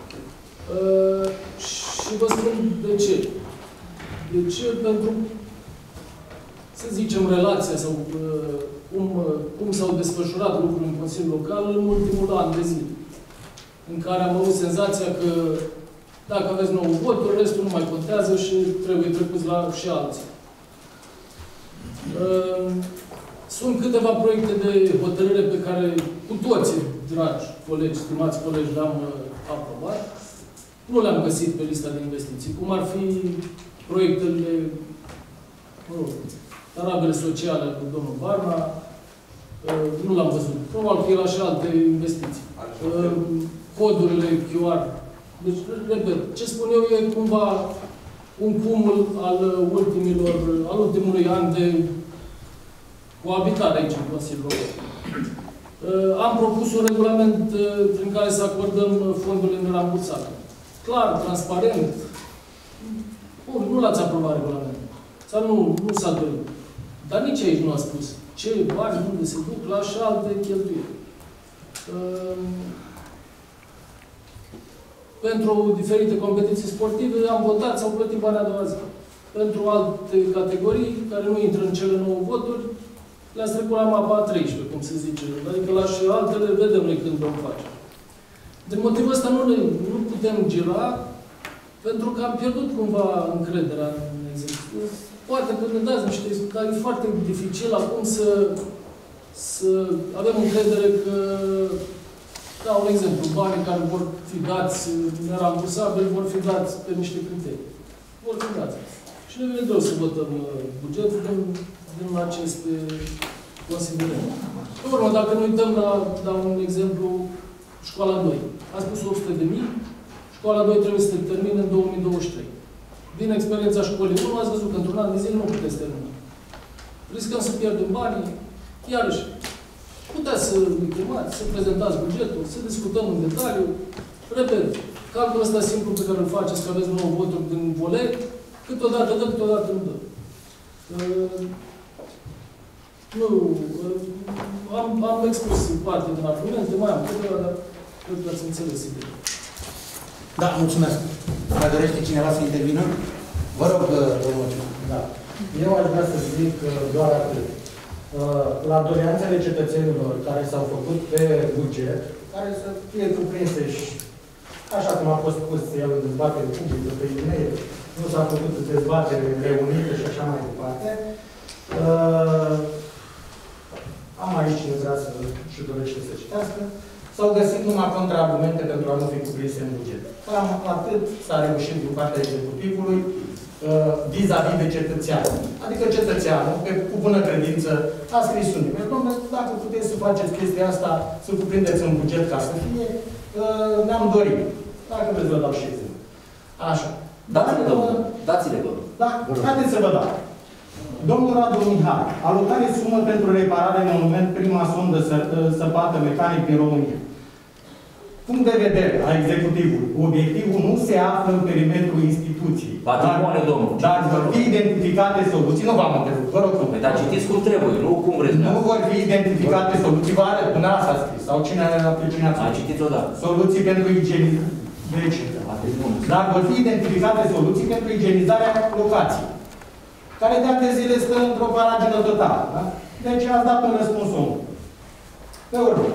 și vă spun de ce. De ce? Pentru, să zicem, relația sau cum, cum s-au desfășurat lucrurile în Consiliul Local în ultimul an de zile, în care am avut senzația că dacă aveți nouă voturi, restul nu mai contează și trebuie trecuți la și alții. Sunt câteva proiecte de hotărâre pe care cu toții, dragi colegi, stimați colegi, le-am aprobat. Nu le-am găsit pe lista de investiții, cum ar fi proiectele, mă rog, tarabele sociale cu domnul Barna, nu l-am văzut. Probabil că era și alte investiții. Codurile Q R. Deci, repet, ce spun eu e cumva un cumul al ultimilor, al ultimului an de coabitare aici în Consiliul Local. Am propus un regulament prin care să acordăm fondurile nerambursate. Clar, transparent. Bun, nu l-ați aprobat regulamentul. Sau nu, nu s-a dorit. Dar nici aici nu a spus ce bani, unde se duc la și alte cheltuieli. Pentru diferite competiții sportive am votat, s-au plătit bani a doua zi. Pentru alte categorii, care nu intră în cele nouă voturi, le-ați trecut la mapa a treisprezece, cum se zice. Adică la și altele vedem noi când vom face. Din motivul ăsta nu, ne, nu putem gira, pentru că am pierdut cumva încrederea în exercițiu. Poate că ne dați niște, dar e foarte dificil acum să, să avem încredere că, da, un exemplu, banii care vor fi dați nerambursabili vor fi dați pe niște criterii. Vor fi dați. Și ne vine greu să votăm bugetul din, din aceste considerente. Pe urmă, dacă ne uităm la, la un exemplu, școala doi. A spus opt sute de mii, școala doi trebuie să se termine în două mii douăzeci și trei. Din experiența școlii unu, ați văzut că într-un an de zile nu puteți termina. Riscăm să pierdem banii, iarăși. Puteți să ne chemați, să prezentați bugetul, să discutăm în detaliu. Repet, calculul ăsta simplu pe care îl faceți, că aveți nouă voturi din volei, câteodată dă, câteodată nu dă. Uh, nu, uh, am, am expus parte din argumente, mai am câteva, dar cred că ați înțeles ideea. Da, mulțumesc. Mai dorește cineva să intervină? Vă rog, domnul. Da. Eu aș vrea să zic doar atât. La doleanțele cetățenilor care s-au făcut pe buget, care să fie cuprinse și, așa cum a fost pus el în dezbatere publică pe e-mail, nu s-a făcut dezbatere reunită și așa mai departe. Am aici cine vrea să și dorește să citească. S-au găsit numai contraargumente pentru a nu fi cuprinse în buget. Cam atât s-a reușit din partea executivului vis-a-vis de cetățean. Adică cetățeanul, pe, cu bună credință, a scris un nivel. Dom'le, dacă puteți să faceți chestia asta, să cuprindeți în buget ca să fie, ne-am dorit. Dacă vreți, vă dau și exemplu. Așa. Dați-le, domnul. Dați-le, domnul. Da, haideți să vă dau. Domnul Radu Mihai, alocare sumă pentru reparare monument prima sondă săpată mecanic din România. Punct de vedere a executivului, obiectivul nu se află în perimetrul instituției. Patrimoniu, domnul. Dar vor fi identificate soluții, nu v-am întrebat, vă rog. Păi, dar citiți cum trebuie, nu cum vreți. Nu vor fi identificate soluții, vă arăt, până asta a scris, sau cine a pe cine a scris. A citit odată. Soluții pentru igienizare. Deci, dar vor fi identificate soluții pentru igienizarea locației, care de ani de zile stă într-o paragină totală. Da? Deci ați dat un răspuns omul. Pe urmă.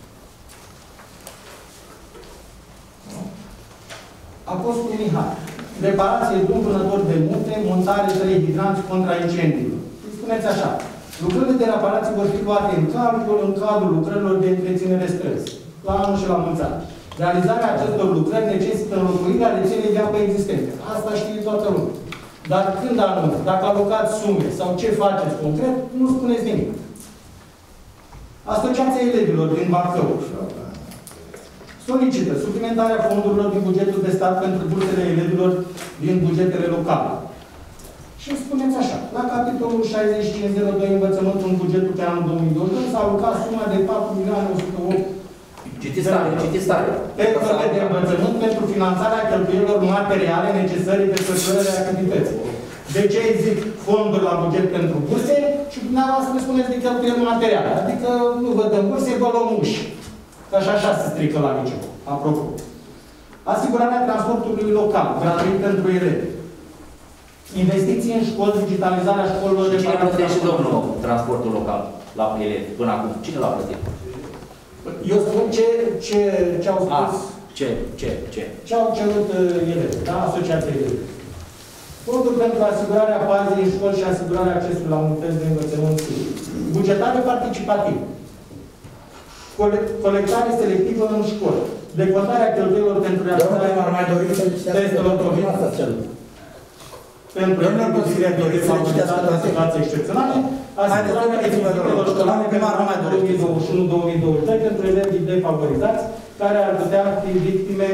Apostol Mihai. Reparație drum vânător de munte, montare trei hidranți contra incendiilor. Spuneți așa. Lucrările de reparație vor fi luate în calcul în cadrul lucrărilor de întreținere străzi, la anul și la mulți ani. Realizarea acestor lucrări necesită înlocuirea rețelei de apă existente. Asta știe toată lumea. Dar când anume, dacă alocați sume sau ce faceți concret, nu spuneți nimic. Asociația elevilor din Bacău solicită suplimentarea fondurilor din bugetul de stat pentru bursele elevilor din bugetele locale. Și spuneți așa, la capitolul șaizeci și cinci zero doi învățământul în bugetul pe anul două mii douăzeci și doi s-a alocat suma de patru milioane o sută opt. Citiți tare, citiți tare. Pe de învățământ pentru finanțarea cheltuielilor materiale necesare desfășurării activității. De ce zic fonduri la buget pentru burse și dumneavoastră spuneți de cheltuieli materiale? Adică nu vă dăm burse, vă luăm uși. Că așa așa se strică la liceu. Apropo. Asigurarea transportului local, gratuit pentru elevi. Investiții în școli, digitalizarea școlilor de cine plătește, domnul, transportul local la elevi până acum? Cine l-a plătit? Eu spun ce, ce, ce au spus. A, ce, ce, ce? Ce au cerut uh, elevi, da? Asociația elevi. Fondul pentru asigurarea bazei în școli și asigurarea accesului la unități de învățământ. Bugetare participativă. Cole colectare selectivă în școli. Decontarea cheltuielor pentru realizarea testelor COVID. Pentru reducerea de situații excepționale. Asigurarea echipelor școlare pentru anul două mii douăzeci și unu două mii douăzeci și doi pentru elevii defavorizați care ar putea fi victime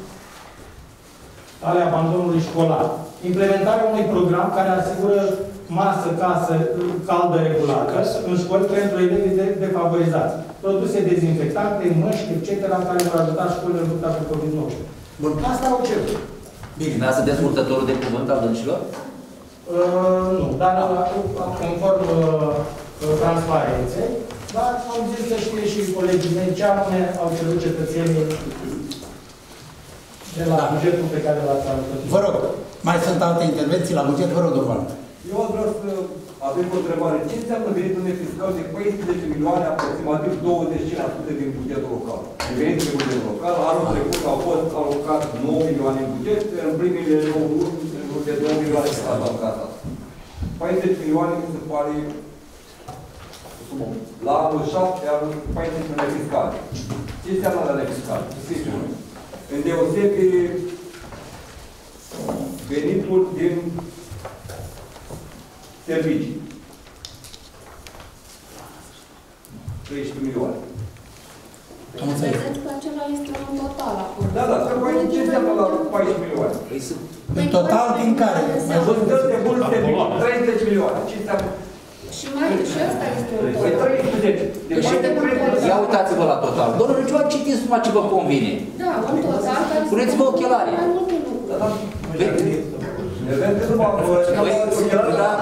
ale abandonului școlar. Implementarea unui program care asigură masă, casă, caldă regulată în școli pentru elevii defavorizați. Produse dezinfectante, măști, et cetera care vor ajuta școlile în lupta cu COVID nouăsprezece. Bun. Asta au cerut. Bine. Dar sunteți purtătorul de cuvânt al dânșilor? Uh, nu, dar conform uh, transparenței, dar am zis să știe și colegii mei ce anume au cerut cetățenii de la da. bugetul pe care l-ați alocat. Vă rog, mai sunt alte intervenții la buget? Vă rog, domnul. Eu vreau să avem o întrebare. Ce înseamnă venitul fiscal de paisprezece milioane, aproximativ douăzeci la sută din bugetul local? Venitul din bugetul local, anul trecut au fost alocat nouă milioane în buget, în primele nouă luni, de două milioane de stat alocat. paisprezece milioane mi se pare la anul șapte, anul paisprezece milioane fiscale. Ce înseamnă la fiscale? Îndeosebi venitul din servicii. treisprezece milioane. Vedeți că acela este un total acolo. Da, da, ce înseamnă la paisprezece milioane? În total din care? Vândări de buni servicii, treizeci milioane. Ce înseamnă? Și mai și ăsta este un Păi treizeci. Ia uitați-vă la total. Domnul Rânciu, citiți numai ce vă convine. Da, un total. Puneți-vă ochelari.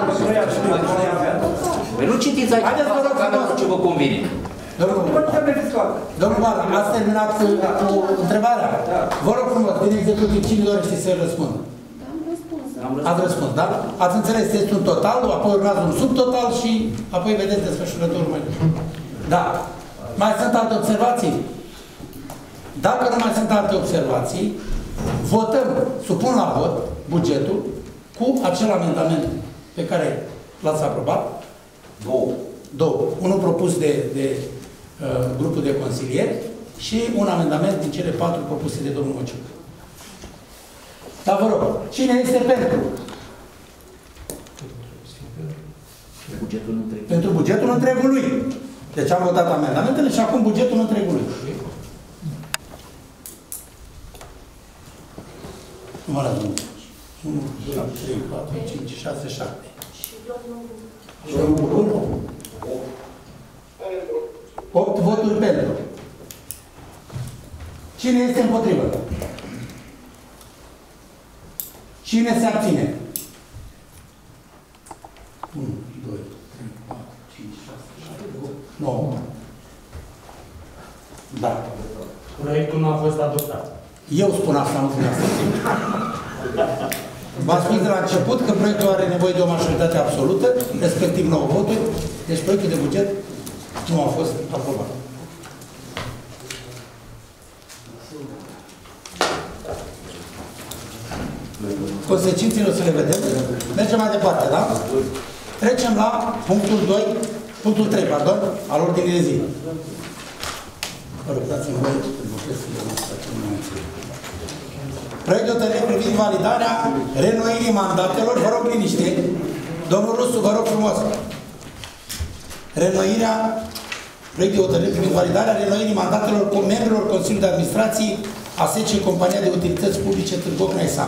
Păi nu citiți aici ce vă convine. toate. Domnul Barna, ați terminat cu, cu întrebarea? Da. Vă rog frumos, din executiv, cine dorește să răspundă? Am răspuns. Ați răspuns, da? Ați înțeles, este un total, apoi urmează un subtotal și apoi vedeți desfășurătorul mai departe. Da. Mai sunt alte observații? Dacă nu mai sunt alte observații, votăm, supun la vot bugetul cu acel amendament pe care l-ați aprobat. Două. Două. Unul propus de, de uh, grupul de consilieri și un amendament din cele patru propuse de domnul Măciuc. Dar vă rog, cine este pentru? Bugetul întreg. Pentru bugetul întregului. Deci am votat amendamentele și acum bugetul întregului. Numărați unu, doi, trei, patru, cinci, șase, șapte. Și unu. opt voturi pentru. Cine este împotrivă? Cine se abține? unu, doi, trei, patru, cinci, șase, șapte, opt, nouă. Da. Proiectul nu a fost adoptat. Eu spun asta, nu spun asta. V-am spus de la început că proiectul are nevoie de o majoritate absolută, respectiv nouă voturi, deci proiectul de buget nu a fost aprobat. Consecințele o să le vedem. Mergem mai departe, da? Trecem la punctul doi, punctul trei, pardon, al ordinii de zi. Vă rog, dați-mi voi, proiect de hotărâre privind validarea reînnoirii mandatelor, vă rog liniște. Domnul Rusu, vă rog frumos. Reînnoirea, proiect de hotărâre privind validarea reînnoirii mandatelor cu membrilor Consiliului de Administrație a S C Compania de Utilități Publice Târgoc-Neisa.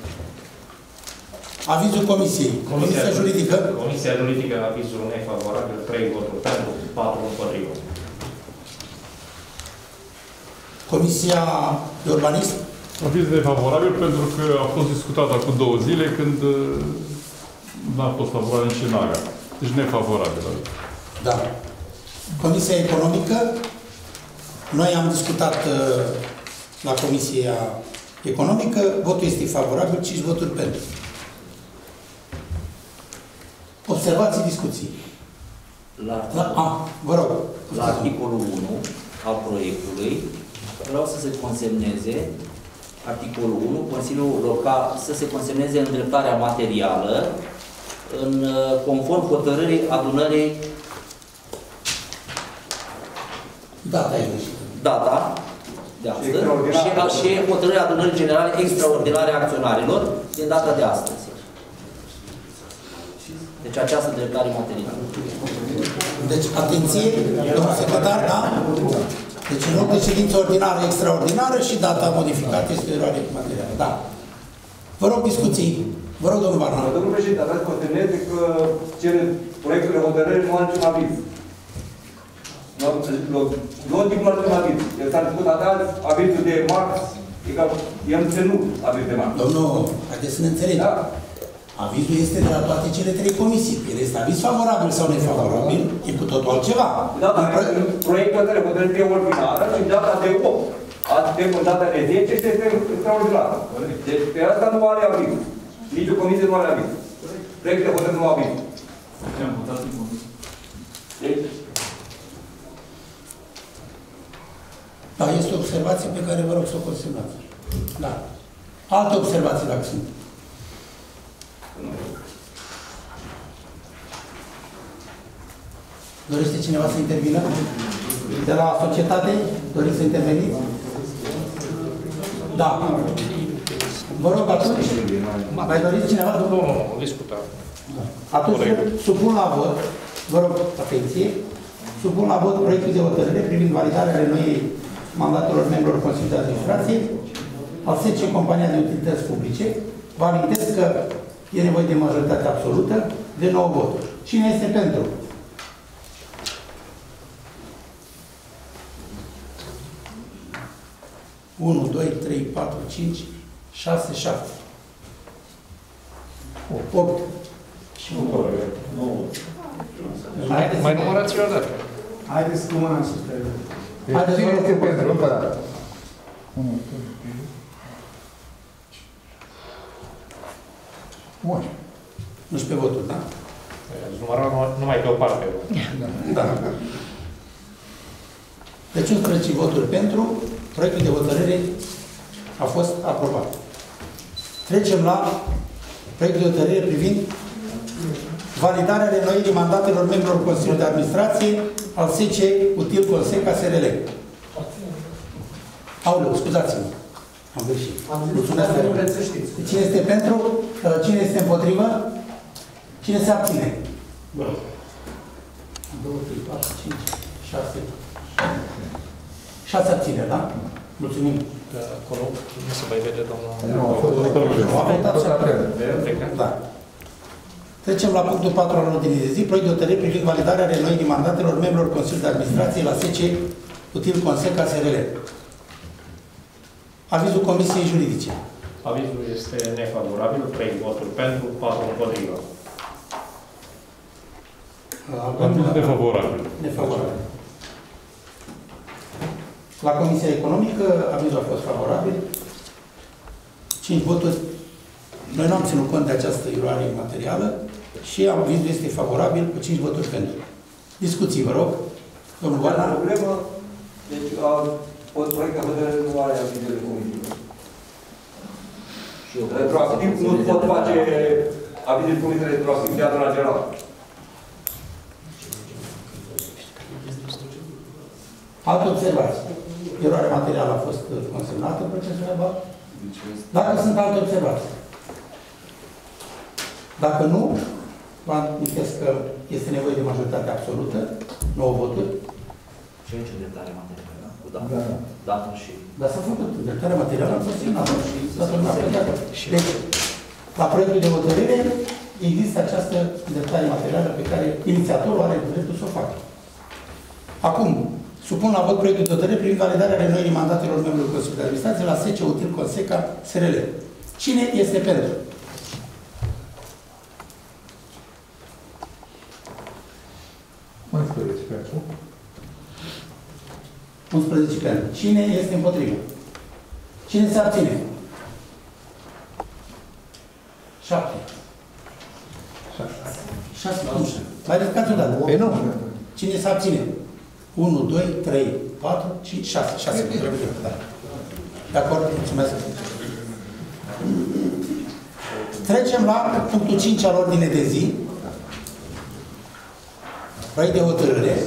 Avizul Comisiei. Comisia, Comisia Juridică. Comisia Juridică, avizul nefavorabil, trei voturi pentru, patru împotrivă. Comisia de Urbanism. Aviz defavorabil pentru că a fost discutat acum două zile când n-a fost favorabil nici în AGA. Deci nefavorabil. Da. Comisia Economică. Noi am discutat uh, la Comisia Economică. Votul este favorabil, cinci voturi pentru. Observații, discuții. La, la, a, vă rog. La articolul unu al proiectului vreau să se consemneze articolul unu, Consiliul Local, să se consemneze îndreptarea materială în conform hotărârii adunării data e greșită. Data de astăzi și, și hotărârea adunării generale extraordinare a acționarilor din data de astăzi. Deci această îndreptare materială. Deci, atenție, domnul secretar, da? Deci, în loc de ședință ordinară, extraordinară și data modificată este o eroare materială. Da. Vă rog discuții. Vă rog, domnul Barna. Domnul președinte, aveți să consemneze că cele proiectul de hotărâre nu au niciun aviz. Nu au tipul niciun aviz. El s-a discutat azi, avizul de marx, e ca el ținut aviz de marx. Domnul, haideți să ne înțelegem. Da. Avizul este de la toate cele trei comisii. El este aviz favorabil sau nefavorabil, e cu totul altceva. Da, dar proiectul de hotărâre e ordinară și data de opt. Azi, de data de zece este extraordinară. Deci pe asta nu are aviz. Nici o comisie nu are aviz. Proiectul de hotărâre nu are aviz. Ce-am votat în comisie? Deci... Da, este o observație pe care vă rog să o consemnați. Da. Alte observații dacă sunt. Dorește cineva să intervină? De la societate? Doriți să interveniți? Da. Vă rog atunci, mai doriți cineva? Nu, nu, nu, discutăm. Atunci, supun la vot, vă rog, atenție, supun la vot proiectul de hotărâre privind validarea reînnoirii mandatelor membrilor Consiliului de Administrație al S C Compania de Utilități Publice. Vă amintesc că e nevoie de majoritate absolută de nouă voturi. Cine este pentru? unu, doi, trei, patru, cinci, șase, șapte. opt. Și Mai numărați-o odată. Haideți cu mâna sus pe Deci cine este pentru? Încă o dată. unsprezece voturi, da? Numărăm numai pe o parte. Da. Deci unsprezece voturi pentru, proiectul de hotărâre a fost aprobat. Trecem la proiectul de hotărâre privind validarea renoirii mandatelor membrilor Consiliului de Administrație al S C Util Conseca S R L. Aoleu, scuzați-mă. Am greșit. Mulțumesc. Cine este pentru? Cine este împotrivă? Cine se abține? doi, trei, patru, cinci, șase. șase abțineri, da? Mulțumim. Acolo nu se mai vede, domnul... Nu, a votat și da. Trecem la punctul patru al ordinii de zi. Proiect de hotărâre privind validarea renoirii mandatelor membrilor Consiliului de Administrație la S C Util Conseca S R L. Avizul Comisiei Juridice. Avizul este nefavorabil, trei voturi pentru, patru împotrivă. Aviz defavorabil. Defavorabil. La Comisia Economică, avizul a fost favorabil. cinci voturi. Noi nu am ținut cont de această eroare materială și avizul este favorabil cu cinci voturi pentru. Discuții, vă rog. Domnul Valna. Problemă, deci, pot proiect de hotărâre nu are avize de comisie. Retroactiv nu pot face avize de comisie retroactiv de adunarea generală. Alte observații. Eroarea materială a fost consemnată în procesul verbal. Dacă sunt alte observații. Dacă nu, vă amintesc că este nevoie de majoritate absolută, nouă voturi. Și aici dreptare materială, da? Cu dată. Dată și... Dar s-a făcut dreptarea materială, a fost semnată și toată lumea a plecat. Deci, la proiectul de hotărâre există această dreptare materială pe care inițiatorul are dreptul să o facă. Acum, supun la vot proiectul de hotărâre privind validarea renoirii mandatelor membrilor Consiliului de Administrație la S C Util Conseca S R L. Cine este pentru? unsprezece pentru. unsprezece pentru. Cine este împotrivă? Cine se abține? șapte. șase. Mai ridicați o dată. Păi nu. Cine se abține? unu, doi, trei, patru, cinci, șase. șase. De acord? Mulțumesc. Trecem la punctul cinci al ordinei de zi. Proiect de hotărâre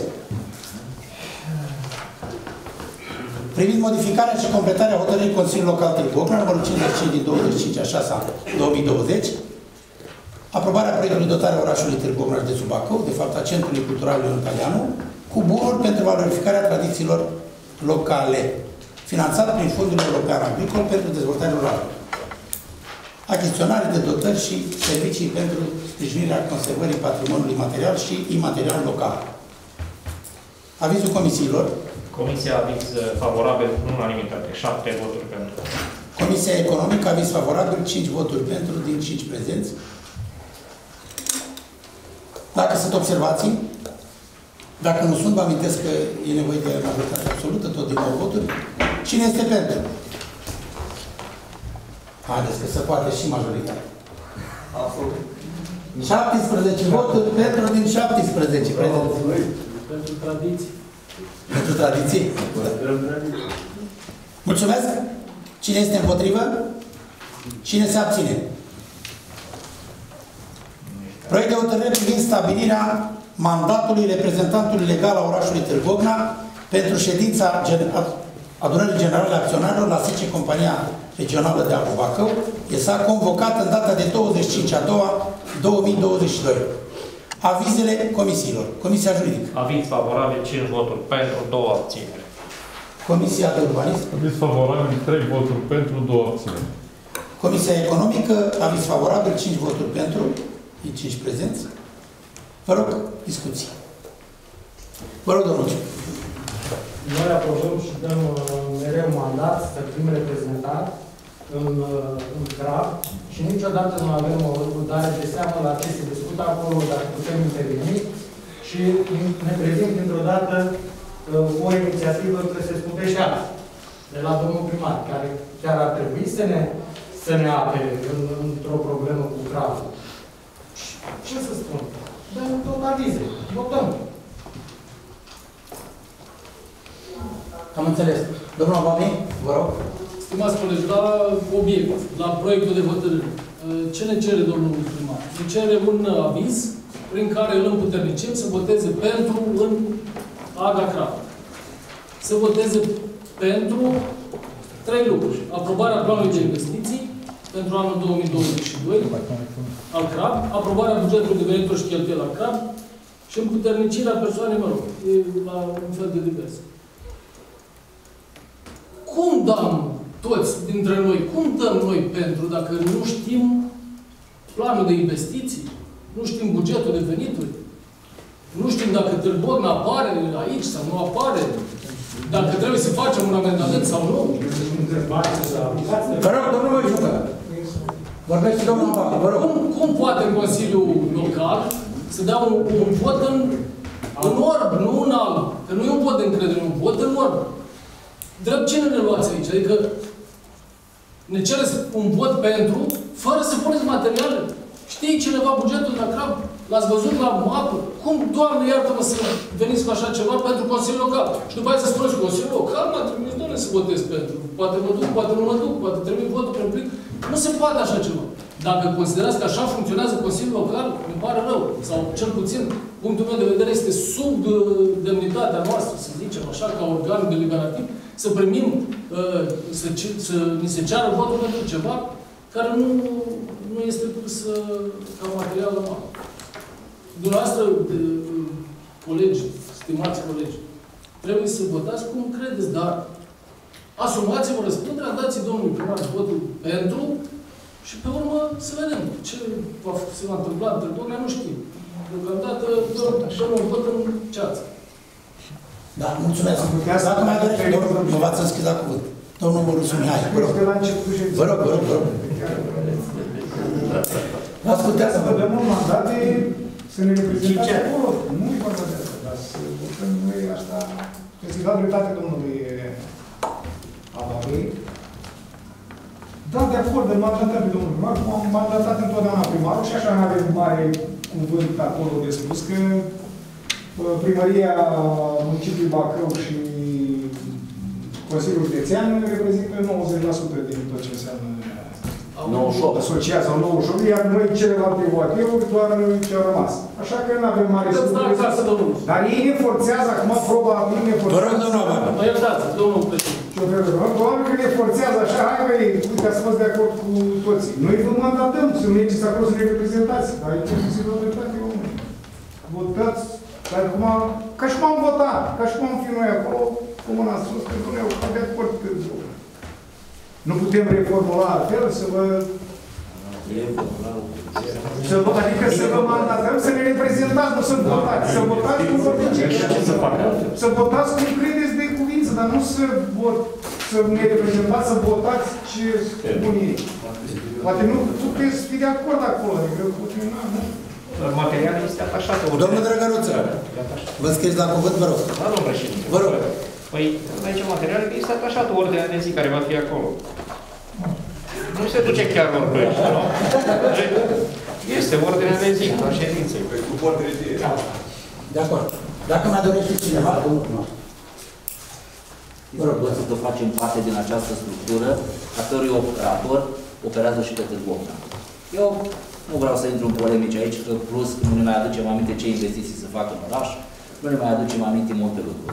privind modificarea și completarea hotărârii Consiliului Local Târgu Ocna, numărul cincizeci și cinci din douăzeci și cinci a șasea două mii douăzeci, aprobarea proiectului de dotare a orașului Târgu Ocna, județul Bacău, de fapt a Centrului Cultural Ion Italianu, cu bunuri pentru valorificarea tradițiilor locale, finanțat prin Fondul European Agricol pentru dezvoltare rurală. Achiziționare de dotări și servicii pentru sprijinirea conservării patrimoniului material și imaterial local. Avizul comisiilor. Comisia aviz favorabil, în unanimitate, șapte voturi pentru. Comisia Economică, aviz favorabil, cinci voturi pentru, din cinci prezenți. Dacă sunt observații, dacă nu sunt, vă amintesc că e nevoie de majoritate absolută, tot din nouă voturi. Cine este pentru? Haideți că se poate și majoritatea. Absolut. șaptesprezece voturi pentru din șaptesprezece prezenți. Pentru tradiții. Pentru tradiții. Mulțumesc. Cine este împotrivă? Cine se abține? Proiect de hotărâre privind stabilirea mandatului reprezentantului legal a orașului Târgu Ocna pentru ședința Adunării Generale Acționarilor la S C Compania Regională de Apă Bacău. S-a convocat în data de douăzeci și cinci a doua două mii douăzeci și doi. Avizele comisiilor. Comisia Juridică. Aviz favorabil, cinci voturi pentru, două abțineri. Comisia de Urbanism. Aviz favorabil, trei voturi pentru, două abțineri. Comisia Economică. Aviz favorabil, cinci voturi pentru, din cinci prezenți. Vă rog, discuții. Vă rog, domnul. Noi aprobăm și dăm mereu mandat să fim reprezentat în, în C R A B și niciodată nu avem o dare de seamă la ce se discută acolo, dacă putem interveni și ne prezint într-o dată o inițiativă găsesc Budeșeană, de la domnul primar, care chiar ar trebui să ne, să ne apere în, într-o problemă cu cravul. Ce să spun? Dăm tot avize, votăm. Am înțeles. Domnul Abami, vă rog. Stimați colegi, la obiect, la proiectul de hotărâre, ce ne cere domnul primar? Ne cere un aviz prin care îl împuternicim să voteze pentru în Aga Crap. Să voteze pentru trei lucruri. Aprobarea planului de investiții pentru anul două mii douăzeci și doi al Crap, aprobarea bugetului de venituri și cheltuieli al Crap și împuternicirea persoanei, mă rog, e la un fel de divers. Cum dăm toți dintre noi, cum dăm noi pentru dacă nu știm planul de investiții, nu știm bugetul de venituri, nu știm dacă Târborna apare aici sau nu apare, dacă trebuie să facem un amendament sau nu? Vă rog, domnul Măjucă, vorbește domnul Abami, vă rog. Cum, cum poate în Consiliul Local să dea un, un vot în, în orb, nu în alb? Că nu e un vot de încredere, un vot în orb. Drept cine ne luați aici? Adică ne cereți un vot pentru, fără să puneți materiale. Știi cineva bugetul la Crab? L-ați văzut la mapă? Cum, Doamne, iartă-mă să veniți cu așa ceva pentru Consiliul Local? Și după aceea să spuneți, Consiliul Local m-a trimis, doamne, să votez pentru. Poate mă duc, poate nu mă duc, poate trebuie votul prin plic. Nu se poate așa ceva. Dacă considerați că așa funcționează Consiliul Local, îmi pare rău. Sau, cel puțin, punctul meu de vedere este sub demnitatea noastră, să zicem așa, ca organ deliberativ, să primim, să, să ni se ceară votul pentru ceva care nu, nu este pus ca material la mână. Dumneavoastră, colegi, stimați colegi, trebuie să votați cum credeți, dar asumați-vă răspunderea, dați domnului primar votul pentru și pe urmă să vedem ce va, se va întâmpla între Târborna, nu știu. Deocamdată, domnul vot în ceață. Da, mulțumesc. Dacă mai dorește, domnul, vă v-ați înscris la cuvânt. Domnul Mărusu Mihai, vă rog. Vă rog, vă rog, vă rog. Ascultează, vă dăm un mandat de să ne reprezentați acolo. Nu e vorba de asta, dar să votăm noi asta. Să-i dau dreptate domnului Abami. Da, de acord, îl mandatăm pe domnul primar, cum am mandatat întotdeauna primarul și așa nu avem mare cuvânt acolo de spus, că primăria municipiului Bacău și Consiliul Județean reprezintă nouăzeci la sută din tot ce înseamnă asociat sau nouăzeci și opt, iar noi celelalte O A T-uri doar ce au rămas. Așa că nu avem mare sută. Dar ei ne forțează, acum probabil ne forțează. Vă rog, domnul Abami. Mă iertați, domnul președinte. Probabil că ne forțează așa, hai băi, uite, ați fost de acord cu toții. Noi vă mandatăm să mergeți acolo să ne reprezentați. Dar aici nu se vă dreptate, omul. Votați, dar cum am, ca și cum am votat, ca și cum am fi noi acolo, cu mâna sus, că nu ne-au de acord că nu putem reformula altfel, să vă... Să vă, adică să vă mandatăm, să ne reprezentați, nu să votați. Să votați cum vorbiți. Să votați cum credeți de cuvință, dar nu să, vot, să ne reprezentați, să votați ce spun ei. Poate nu puteți fi de acord acolo, adică putem, nu? Materialul este atașat. Domnul Drăgăruță, vă înscrieți la cuvânt, vă rog. Da, domnul președinte. Vă rog. Păi, aici materialul este atașat ordinea de zi care va fi acolo. Nu se duce chiar orbește, nu? Este ordinea de zi a ședinței. De acord. Dacă mai dorește cineva, domnul primar. Vă rog, să facem parte din această structură, a cărui operator operează și pe Târborna. Eu nu vreau să intru în polemici aici, că plus nu ne mai aducem aminte ce investiții se fac în oraș, nu ne mai aducem aminte multe lucruri.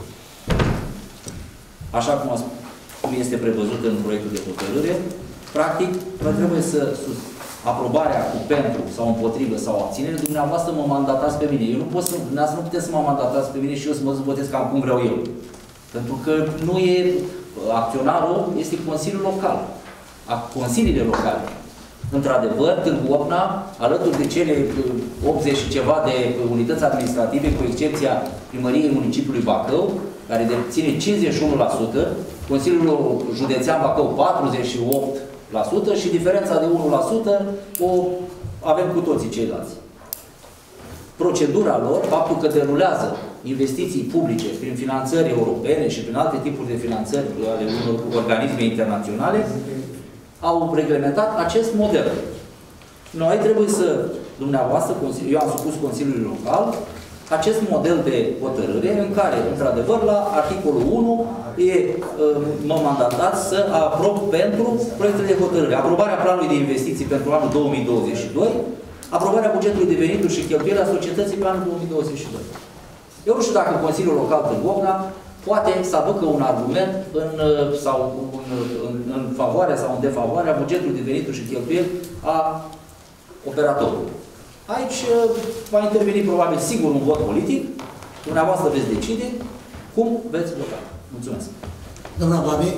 Așa cum, a, cum este prevăzut în proiectul de hotărâre, practic, trebuie să aprobarea cu pentru sau împotrivă sau abținere, dumneavoastră mă mandatați pe mine. Eu nu pot să, nu puteți să mă mandatați pe mine și eu să mă votez cam cum vreau eu. Pentru că nu e acționarul, este Consiliul Local. Consiliile locale. Într-adevăr, Târgu Opna, alături de cele optzeci și ceva de unități administrative, cu excepția primăriei municipiului Bacău, care deține cincizeci și unu la sută, Consiliul Județean Bacău patruzeci și opt la sută și diferența de unu la sută o avem cu toții ceilalți. Procedura lor, faptul că derulează investiții publice prin finanțări europene și prin alte tipuri de finanțări ale unor organisme internaționale, au reglementat acest model. Noi trebuie să, dumneavoastră, eu am supus Consiliului Local, acest model de hotărâre în care, într-adevăr, la articolul unu e, mă mandatați să aprob pentru proiectele de hotărâre. Aprobarea planului de investiții pentru anul două mii douăzeci și doi, aprobarea bugetului de venituri și cheltuieli a societății pe anul două mii douăzeci și doi. Eu nu știu dacă Consiliul Local Târgovna poate să aducă un argument în, sau în, în, în favoarea sau în defavoarea bugetului de venituri și cheltuieli a operatorului. Aici va interveni probabil sigur un vot politic, dumneavoastră veți decide cum veți vota. Mulțumesc. Doamna Babi.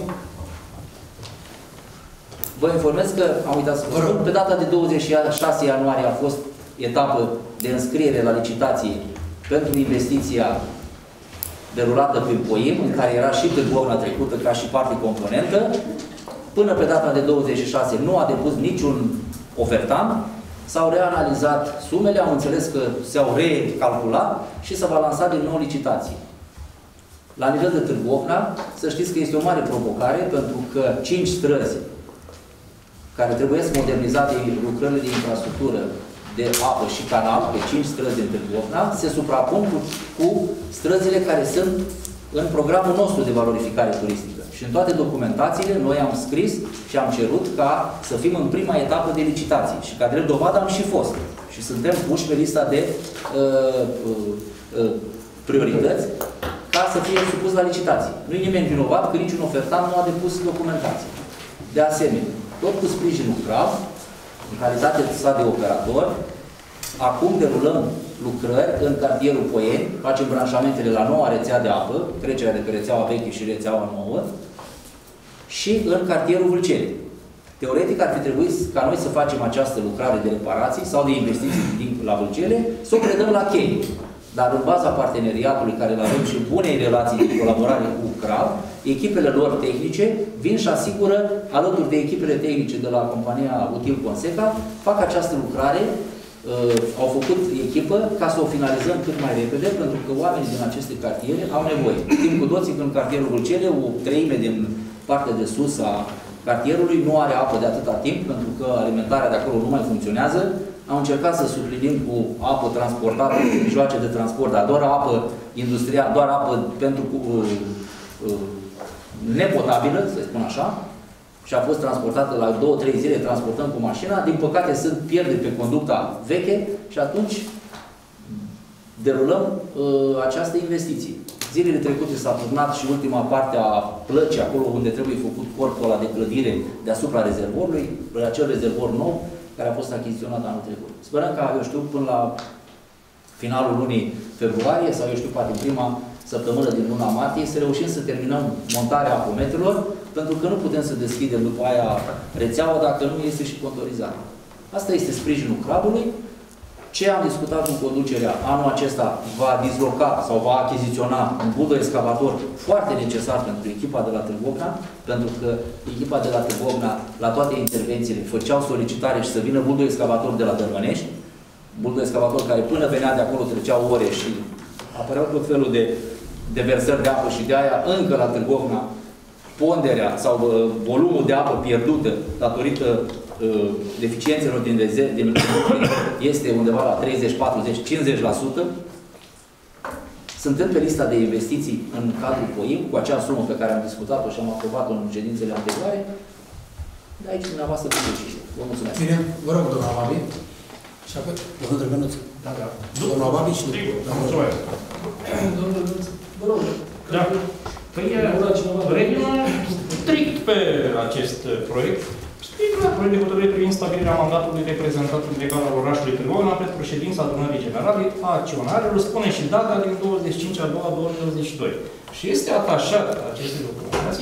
Vă informez că, am uitat să vă spun, pe data de douăzeci și șase ianuarie a fost etapă de înscriere la licitație pentru investiția derulată prin Poim, în care era și Târgovna trecută ca și parte componentă. Până pe data de douăzeci și șase nu a depus niciun ofertant. S-au reanalizat sumele, am înțeles că s-au recalculat și se va lansa din nou licitație. La nivel de Târgovna, să știți că este o mare provocare, pentru că cinci străzi care trebuie să modernizate lucrările de infrastructură de apă și canal, pe cinci străzi din Târgovna, se suprapun cu, cu străzile care sunt în programul nostru de valorificare turistică. Și în toate documentațiile noi am scris și am cerut ca să fim în prima etapă de licitații. Și ca drept dovadă am și fost. Și suntem puși pe lista de uh, uh, uh, priorități ca să fie supus la licitații. Nu e nimeni vinovat că niciun ofertant nu a depus documentație. De asemenea, tot cu sprijinul C R A V, în calitate sa de operator, acum derulăm lucrări în cartierul Poieni, facem branșamentele la noua rețea de apă, trecerea de pe rețeaua veche și rețeaua nouă, și în cartierul Vâlceni. Teoretic ar fi trebuit ca noi să facem această lucrare de reparații sau de investiții din la Vâlcele, să o predăm la Chei. Dar în baza parteneriatului care îl avem și bunei relații de colaborare cu C R A V, echipele lor tehnice vin și asigură, alături de echipele tehnice de la compania Util Conseca, fac această lucrare. Uh, au făcut echipă ca să o finalizăm cât mai repede, pentru că oamenii din aceste cartiere au nevoie. Știm cu toții că în cartierul Vâlcele, o treime din partea de sus a cartierului nu are apă de atâta timp, pentru că alimentarea de acolo nu mai funcționează. Am încercat să suplinim cu apă transportată, cu mijloace de transport, dar doar apă industrială, doar apă pentru uh, uh, nepotabilă, să spun așa, și a fost transportată la două trei zile, transportăm cu mașina. Din păcate sunt pierderi pe conducta veche și atunci derulăm uh, această investiție. Zilele trecute s-a turnat și ultima parte a plăcii, acolo unde trebuie făcut corpul ăla de clădire deasupra rezervorului, acel rezervor nou, care a fost achiziționat anul trecut. Sperăm ca, eu știu, până la finalul lunii februarie, sau eu știu, poate în prima săptămână din luna martie, să reușim să terminăm montarea apometrelor, pentru că nu putem să deschidem după aia rețeaua dacă nu este și contorizarea. Asta este sprijinul C R A V-ului. Ce am discutat cu conducerea, anul acesta va disloca sau va achiziționa un buldozer excavator foarte necesar pentru echipa de la Târgovna, pentru că echipa de la Târgovna, la toate intervențiile, făceau solicitare și să vină buldozer excavator de la Dărmănești, buldozer excavator care până venea de acolo treceau ore și apăreau tot felul de, de versări de apă și de aia încă la Târgovna ponderea sau uh, volumul de apă pierdută datorită uh, deficiențelor din rezerve din este undeva la treizeci, patruzeci, cincizeci la sută. Suntem pe lista de investiții în cadrul Poim, cu acea sumă pe care am discutat-o și am aprobat-o în ședințele anterioare. De aici dumneavoastră pe decizie. Vă mulțumesc. Bine, vă rog, doamna Babi. Și apoi, domnul Drăgănuț. Da, da. Doamna Babi și domnul Drăgănuț. Domnul Drăgănuț, vă rog. Da. Păi, revină strict pe acest proiect. Strict la proiect de hotărâre privind stabilirea mandatului reprezentantul legal al orașului Târgovna pentru ședința adunării generale a acționarilor, spune și data din douăzeci și cinci a doua două mii douăzeci și doi. Și este atașat aceste documentații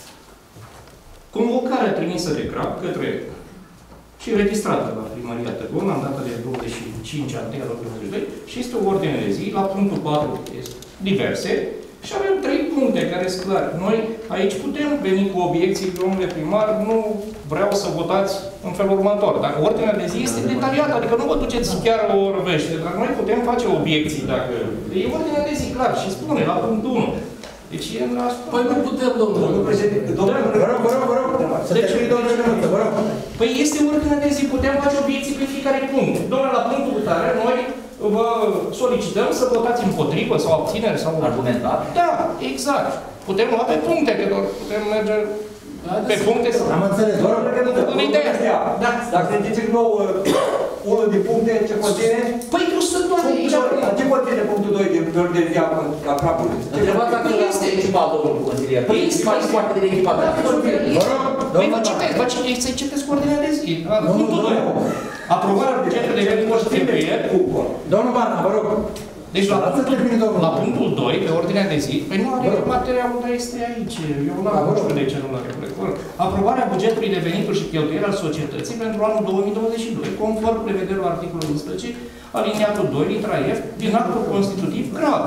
convocarea trimisă de C R A V către și registrată la Primăria Târgovna în data de douăzeci și cinci a două mii douăzeci și doi și este o ordine de zi la punctul patru diverse. Și avem trei puncte puncte care sunt clare. Noi aici putem veni cu obiecții, domnule primar, nu vreau să votați în felul următor. Dacă ordinea de zi este detaliată, adică nu vă duceți chiar o orbește, dar noi putem face obiecții dacă... E ordinea de zi, clar, și spune la punctul unu. Deci e la... Păi nu putem, domnule. Domnul președinte, domnule, vă rog, vă rog, vă rog. Să termini, domnule președinte, vă rog. Păi este ordinea de zi, putem face obiecții pe fiecare punct. Domnule, la punctul tare, noi vă solicităm să votați împotrivă sau abțineri sau... Argumentat? Da, exact. Putem lua pe puncte, că doar putem merge pe puncte sau... Am înțeles, vă rog, în ideea. Da. Dacă ne ziceți nou unul din puncte, ce conține? Păi nu sunt toate aici. Ce conține punctul doi din ordine de zi a crapului? Întrebați dacă este echipat, domnul consilier. Păi este foarte bine echipat. Vă rog, Păi vă citesc, vă citesc, să-i citesc cu ordinea de zi. Punctul doi. Aprobarea bugetului de venituri constituie. Domnul Barna, vă rog. Deci la punctul, la punctul doi, pe ordinea de zi, păi nu are materialul, dar este aici. Eu nu știu de ce nu l-are. Aprobarea bugetului de venituri și cheltuieli al societății pentru anul două mii douăzeci și doi, conform prevederilor articolului unsprezece, aliniatul doi, litera F, din actul constitutiv grav.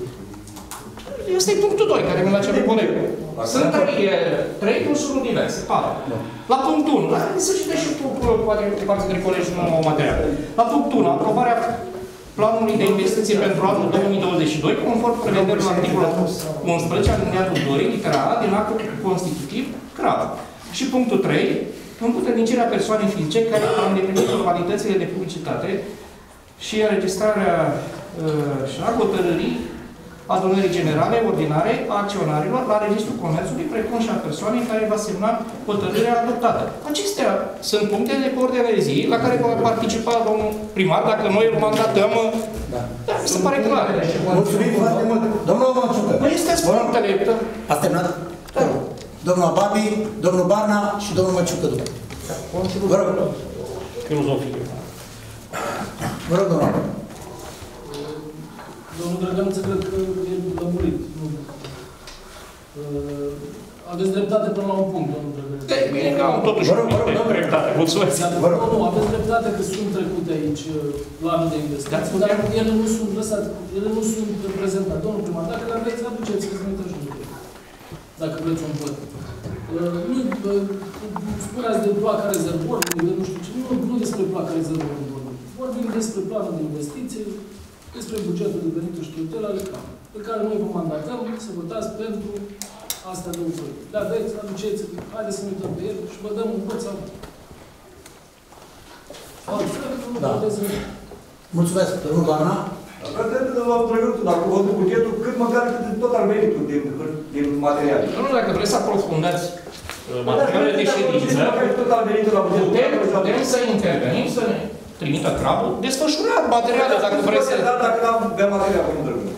Este punctul doi, care mi l-a cerut colegul. Sunt trei cursuri diverse, patru. La punctul unu, să citești și poate parte de colegi nu au material. La punctul unu, aprobarea planului de investiții pentru anul două mii douăzeci și doi, conform prevederilor articolul unsprezece, aliniatul doi, litera A, din actul constitutiv grav. Și punctul trei, împuternicirea persoanei fizice care a îndeplinit formalitățile de publicitate și înregistrarea uh, și a hotărârii adunării generale ordinare a acționarilor la Registrul Comerțului, precum și a persoanei care va semna hotărârea adoptată. Acestea sunt punctele de pe ordinea de zi la care va participa domnul primar, dacă noi îl mandatăm. Da. Da, mi se pare clar. Mulțumim foarte mult. Domnul Măciucă. Păi este punctele. Ați terminat? Da. Domnul Ababi, domnul Barna și domnul Măciucă după. Vă rog. Filozofie. Vă rog, domnul Ababi. Domnul Drăgănuță, cred că e lămurit. Aveți dreptate până la un punct, domnul Drăgănuță. Bine, că am totuși dreptate. Mulțumesc. Nu, nu, aveți dreptate că sunt trecute aici planul de investiții, dar ele nu sunt lăsate, ele nu sunt prezentate. Domnul primar, dacă le aveți, aduceți, că sunt întâlniri. Dacă vreți un vot. Nu, spuneați de placa rezervorului, de nu știu ce, nu, nu despre placa rezervorului vorbim. Vorbim despre planul de investiții, despre bugetul de venituri și cheltuieli ale Camerei, pe care noi vă mandatăm să votați pentru astea două proiecte. Le aveți, aduceți, haideți să ne uităm pe ele și vă dăm un vot sau nu. Altfel, nu da. puteți să... Mulțumesc, domnul Barna. Dacă vă duc bugetul, cât măcar cât tot al venitului din, din materiale. Nu, nu, dacă vreți să aprofundați materialele de ședință, putem, putem să intervenim, să ne trimită crabul, desfășurat materiale, dacă vreți să... Dar dacă nu avem materiale, nu trebuie.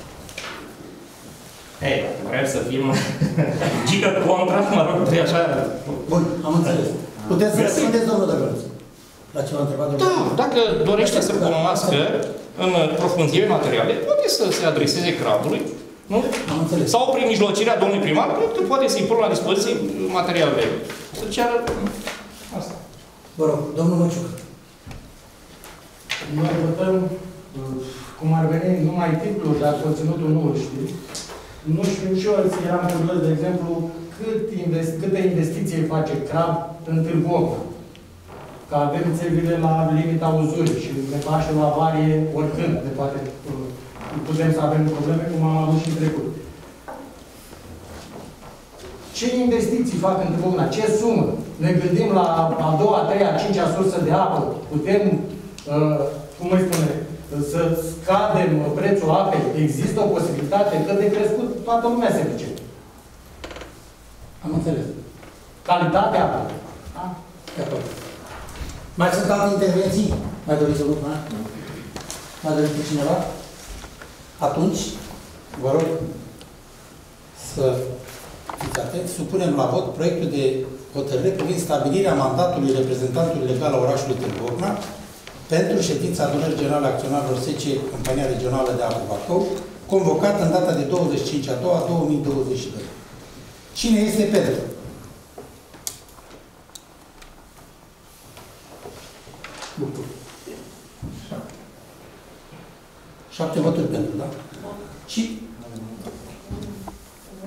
Ei, dacă vrem să fim gică contra, mă rog, de așa... Bun, am înțeles. Puteți să răspundeți, domnul Drăgănuț, la ce v-a întrebat domnul? Da, dacă dorește să cunoască în profunzime materiale, poate să se adreseze crabului, nu? Am înțeles. Sau prin mijlocirea domnului primar, cred că poate să-i pună la dispoziție materialele. Să ceară asta. Vă rog, domnul Măciucă. Noi votăm, cum ar veni, numai titlul, dar conținutul nu îl știu. Nu știu și eu, eram curios, de exemplu, cât investi, câte investiții face CRAB în Târgu Ocna. Că avem țevile la limita uzurii și ne face la avarie oricând, de poate putem să avem probleme, cum am avut și în trecut. Ce investiții fac în Târgu Ocna? Ce sumă? Ne gândim la a doua, a treia, a cincea sursă de apă. Putem, uh, cum îi spune, să scadem prețul apei. Există o posibilitate că de crescut toată lumea se duce. Am înțeles. Calitatea apei. Da? Mai sunt alte intervenții? Mai doriți să vă Mai doriți cineva? Atunci, vă rog să fiți atenți. Supunem la vot proiectul de hotărâre privind stabilirea mandatului reprezentantului legal a orașului Târgu Ocna pentru ședința adunării generale a acționarilor S C Compania Regională de Apă Bacău, convocată în data de douăzeci și cinci a doua două mii douăzeci și doi. Cine este pentru? Bucur. Șapte voturi pentru, da? Și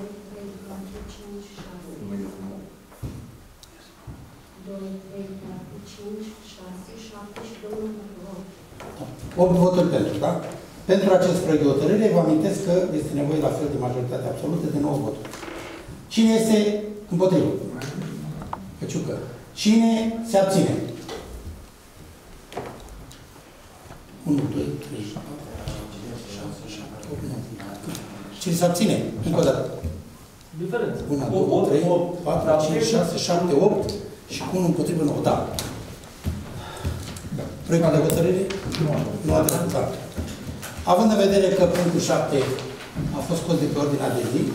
opt voturi pentru, da? Pentru acest proiect de hotărâre, vă amintesc că este nevoie la fel de majoritate absolută de nouă voturi. Cine este împotrivă? Căciucă. Cine se abține? unu, doi, trei, șase, șapte, opt, nouă. Cine se abține? Încă o dată. Diferență. unu, doi, trei, patru, cinci, șase, șapte, opt și cu unul împotrivă nouă. Da. Proiectul de hotărâre? Nu a trecut, da. Având în vedere că punctul șapte a fost scos de pe ordinea de zi,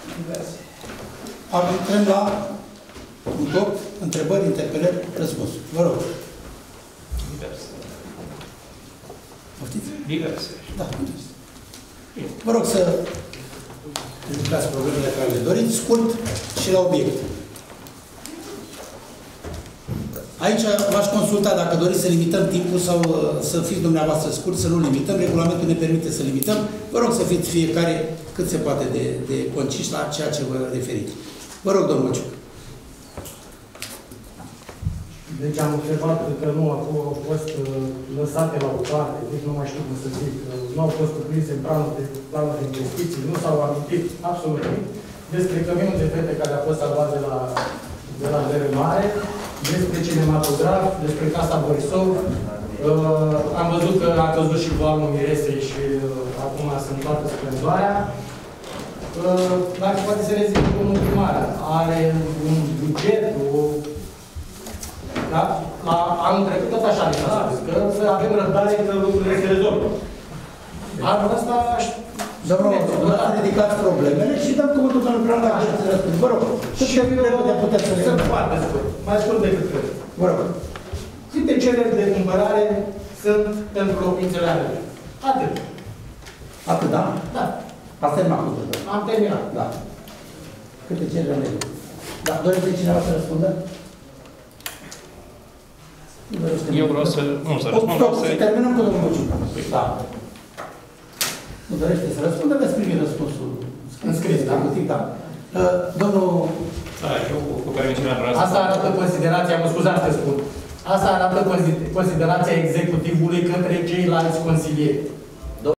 intrăm la punctul opt, întrebări, interpelări, răspunsuri. Vă rog. Diverse. Poftiți? Diverse. Da, diverse. Vă rog să ridicați problemele care le doriți, scurt și la obiect. Aici v-aș consulta dacă doriți să limităm timpul sau să fiți dumneavoastră scurt, să nu limităm. Regulamentul ne permite să limităm. Vă rog să fiți fiecare cât se poate de, de conciși la ceea ce vă referiți. Vă rog, domnul Ciuc. Deci am observat că nu au fost lăsate la o parte, deci nu mai știu cum să zic, nu au fost cuprinse în planul de, planul de investiții, nu s-au amintit absolut nimic despre căminul de fete care a fost salvat de la, de la Dere Mare, despre cinematograf, despre Casa Borisov. Uh, am văzut că a căzut și valul Miresei și uh, acum sunt toată splendoarea. Uh, dacă poate să ne zic cum primarea, are un buget, o... Da? La anul trecut tot așa ne s-a spus, că să avem răbdare că lucrurile se rezolvă. Anul ăsta aș... Domnul, să ridicați problemele și dăm cuvântul domnului Plan dacă și să răspund. Vă rog, cât de repede puteți să le Sunt foarte scurt, mai scurt decât credeți. Vă rog. Câte cereri de cumpărare sunt pentru locuințele alea? Atât. Atât, da? Da. Ați terminat cu totul. Am terminat. Da. Câte cereri am avut? Da, dorește cineva să răspundă? Eu vreau să... Nu, să răspund, vreau să... Terminăm cu domnul Ciuc. Da. Nu dorește să răspundă, veți primi răspunsul înscris, da? Da. Domnul... Da, eu cu permisiunea noastră... Asta arată considerația, mă scuzați că spun, asta arată considerația executivului către ceilalți consilieri.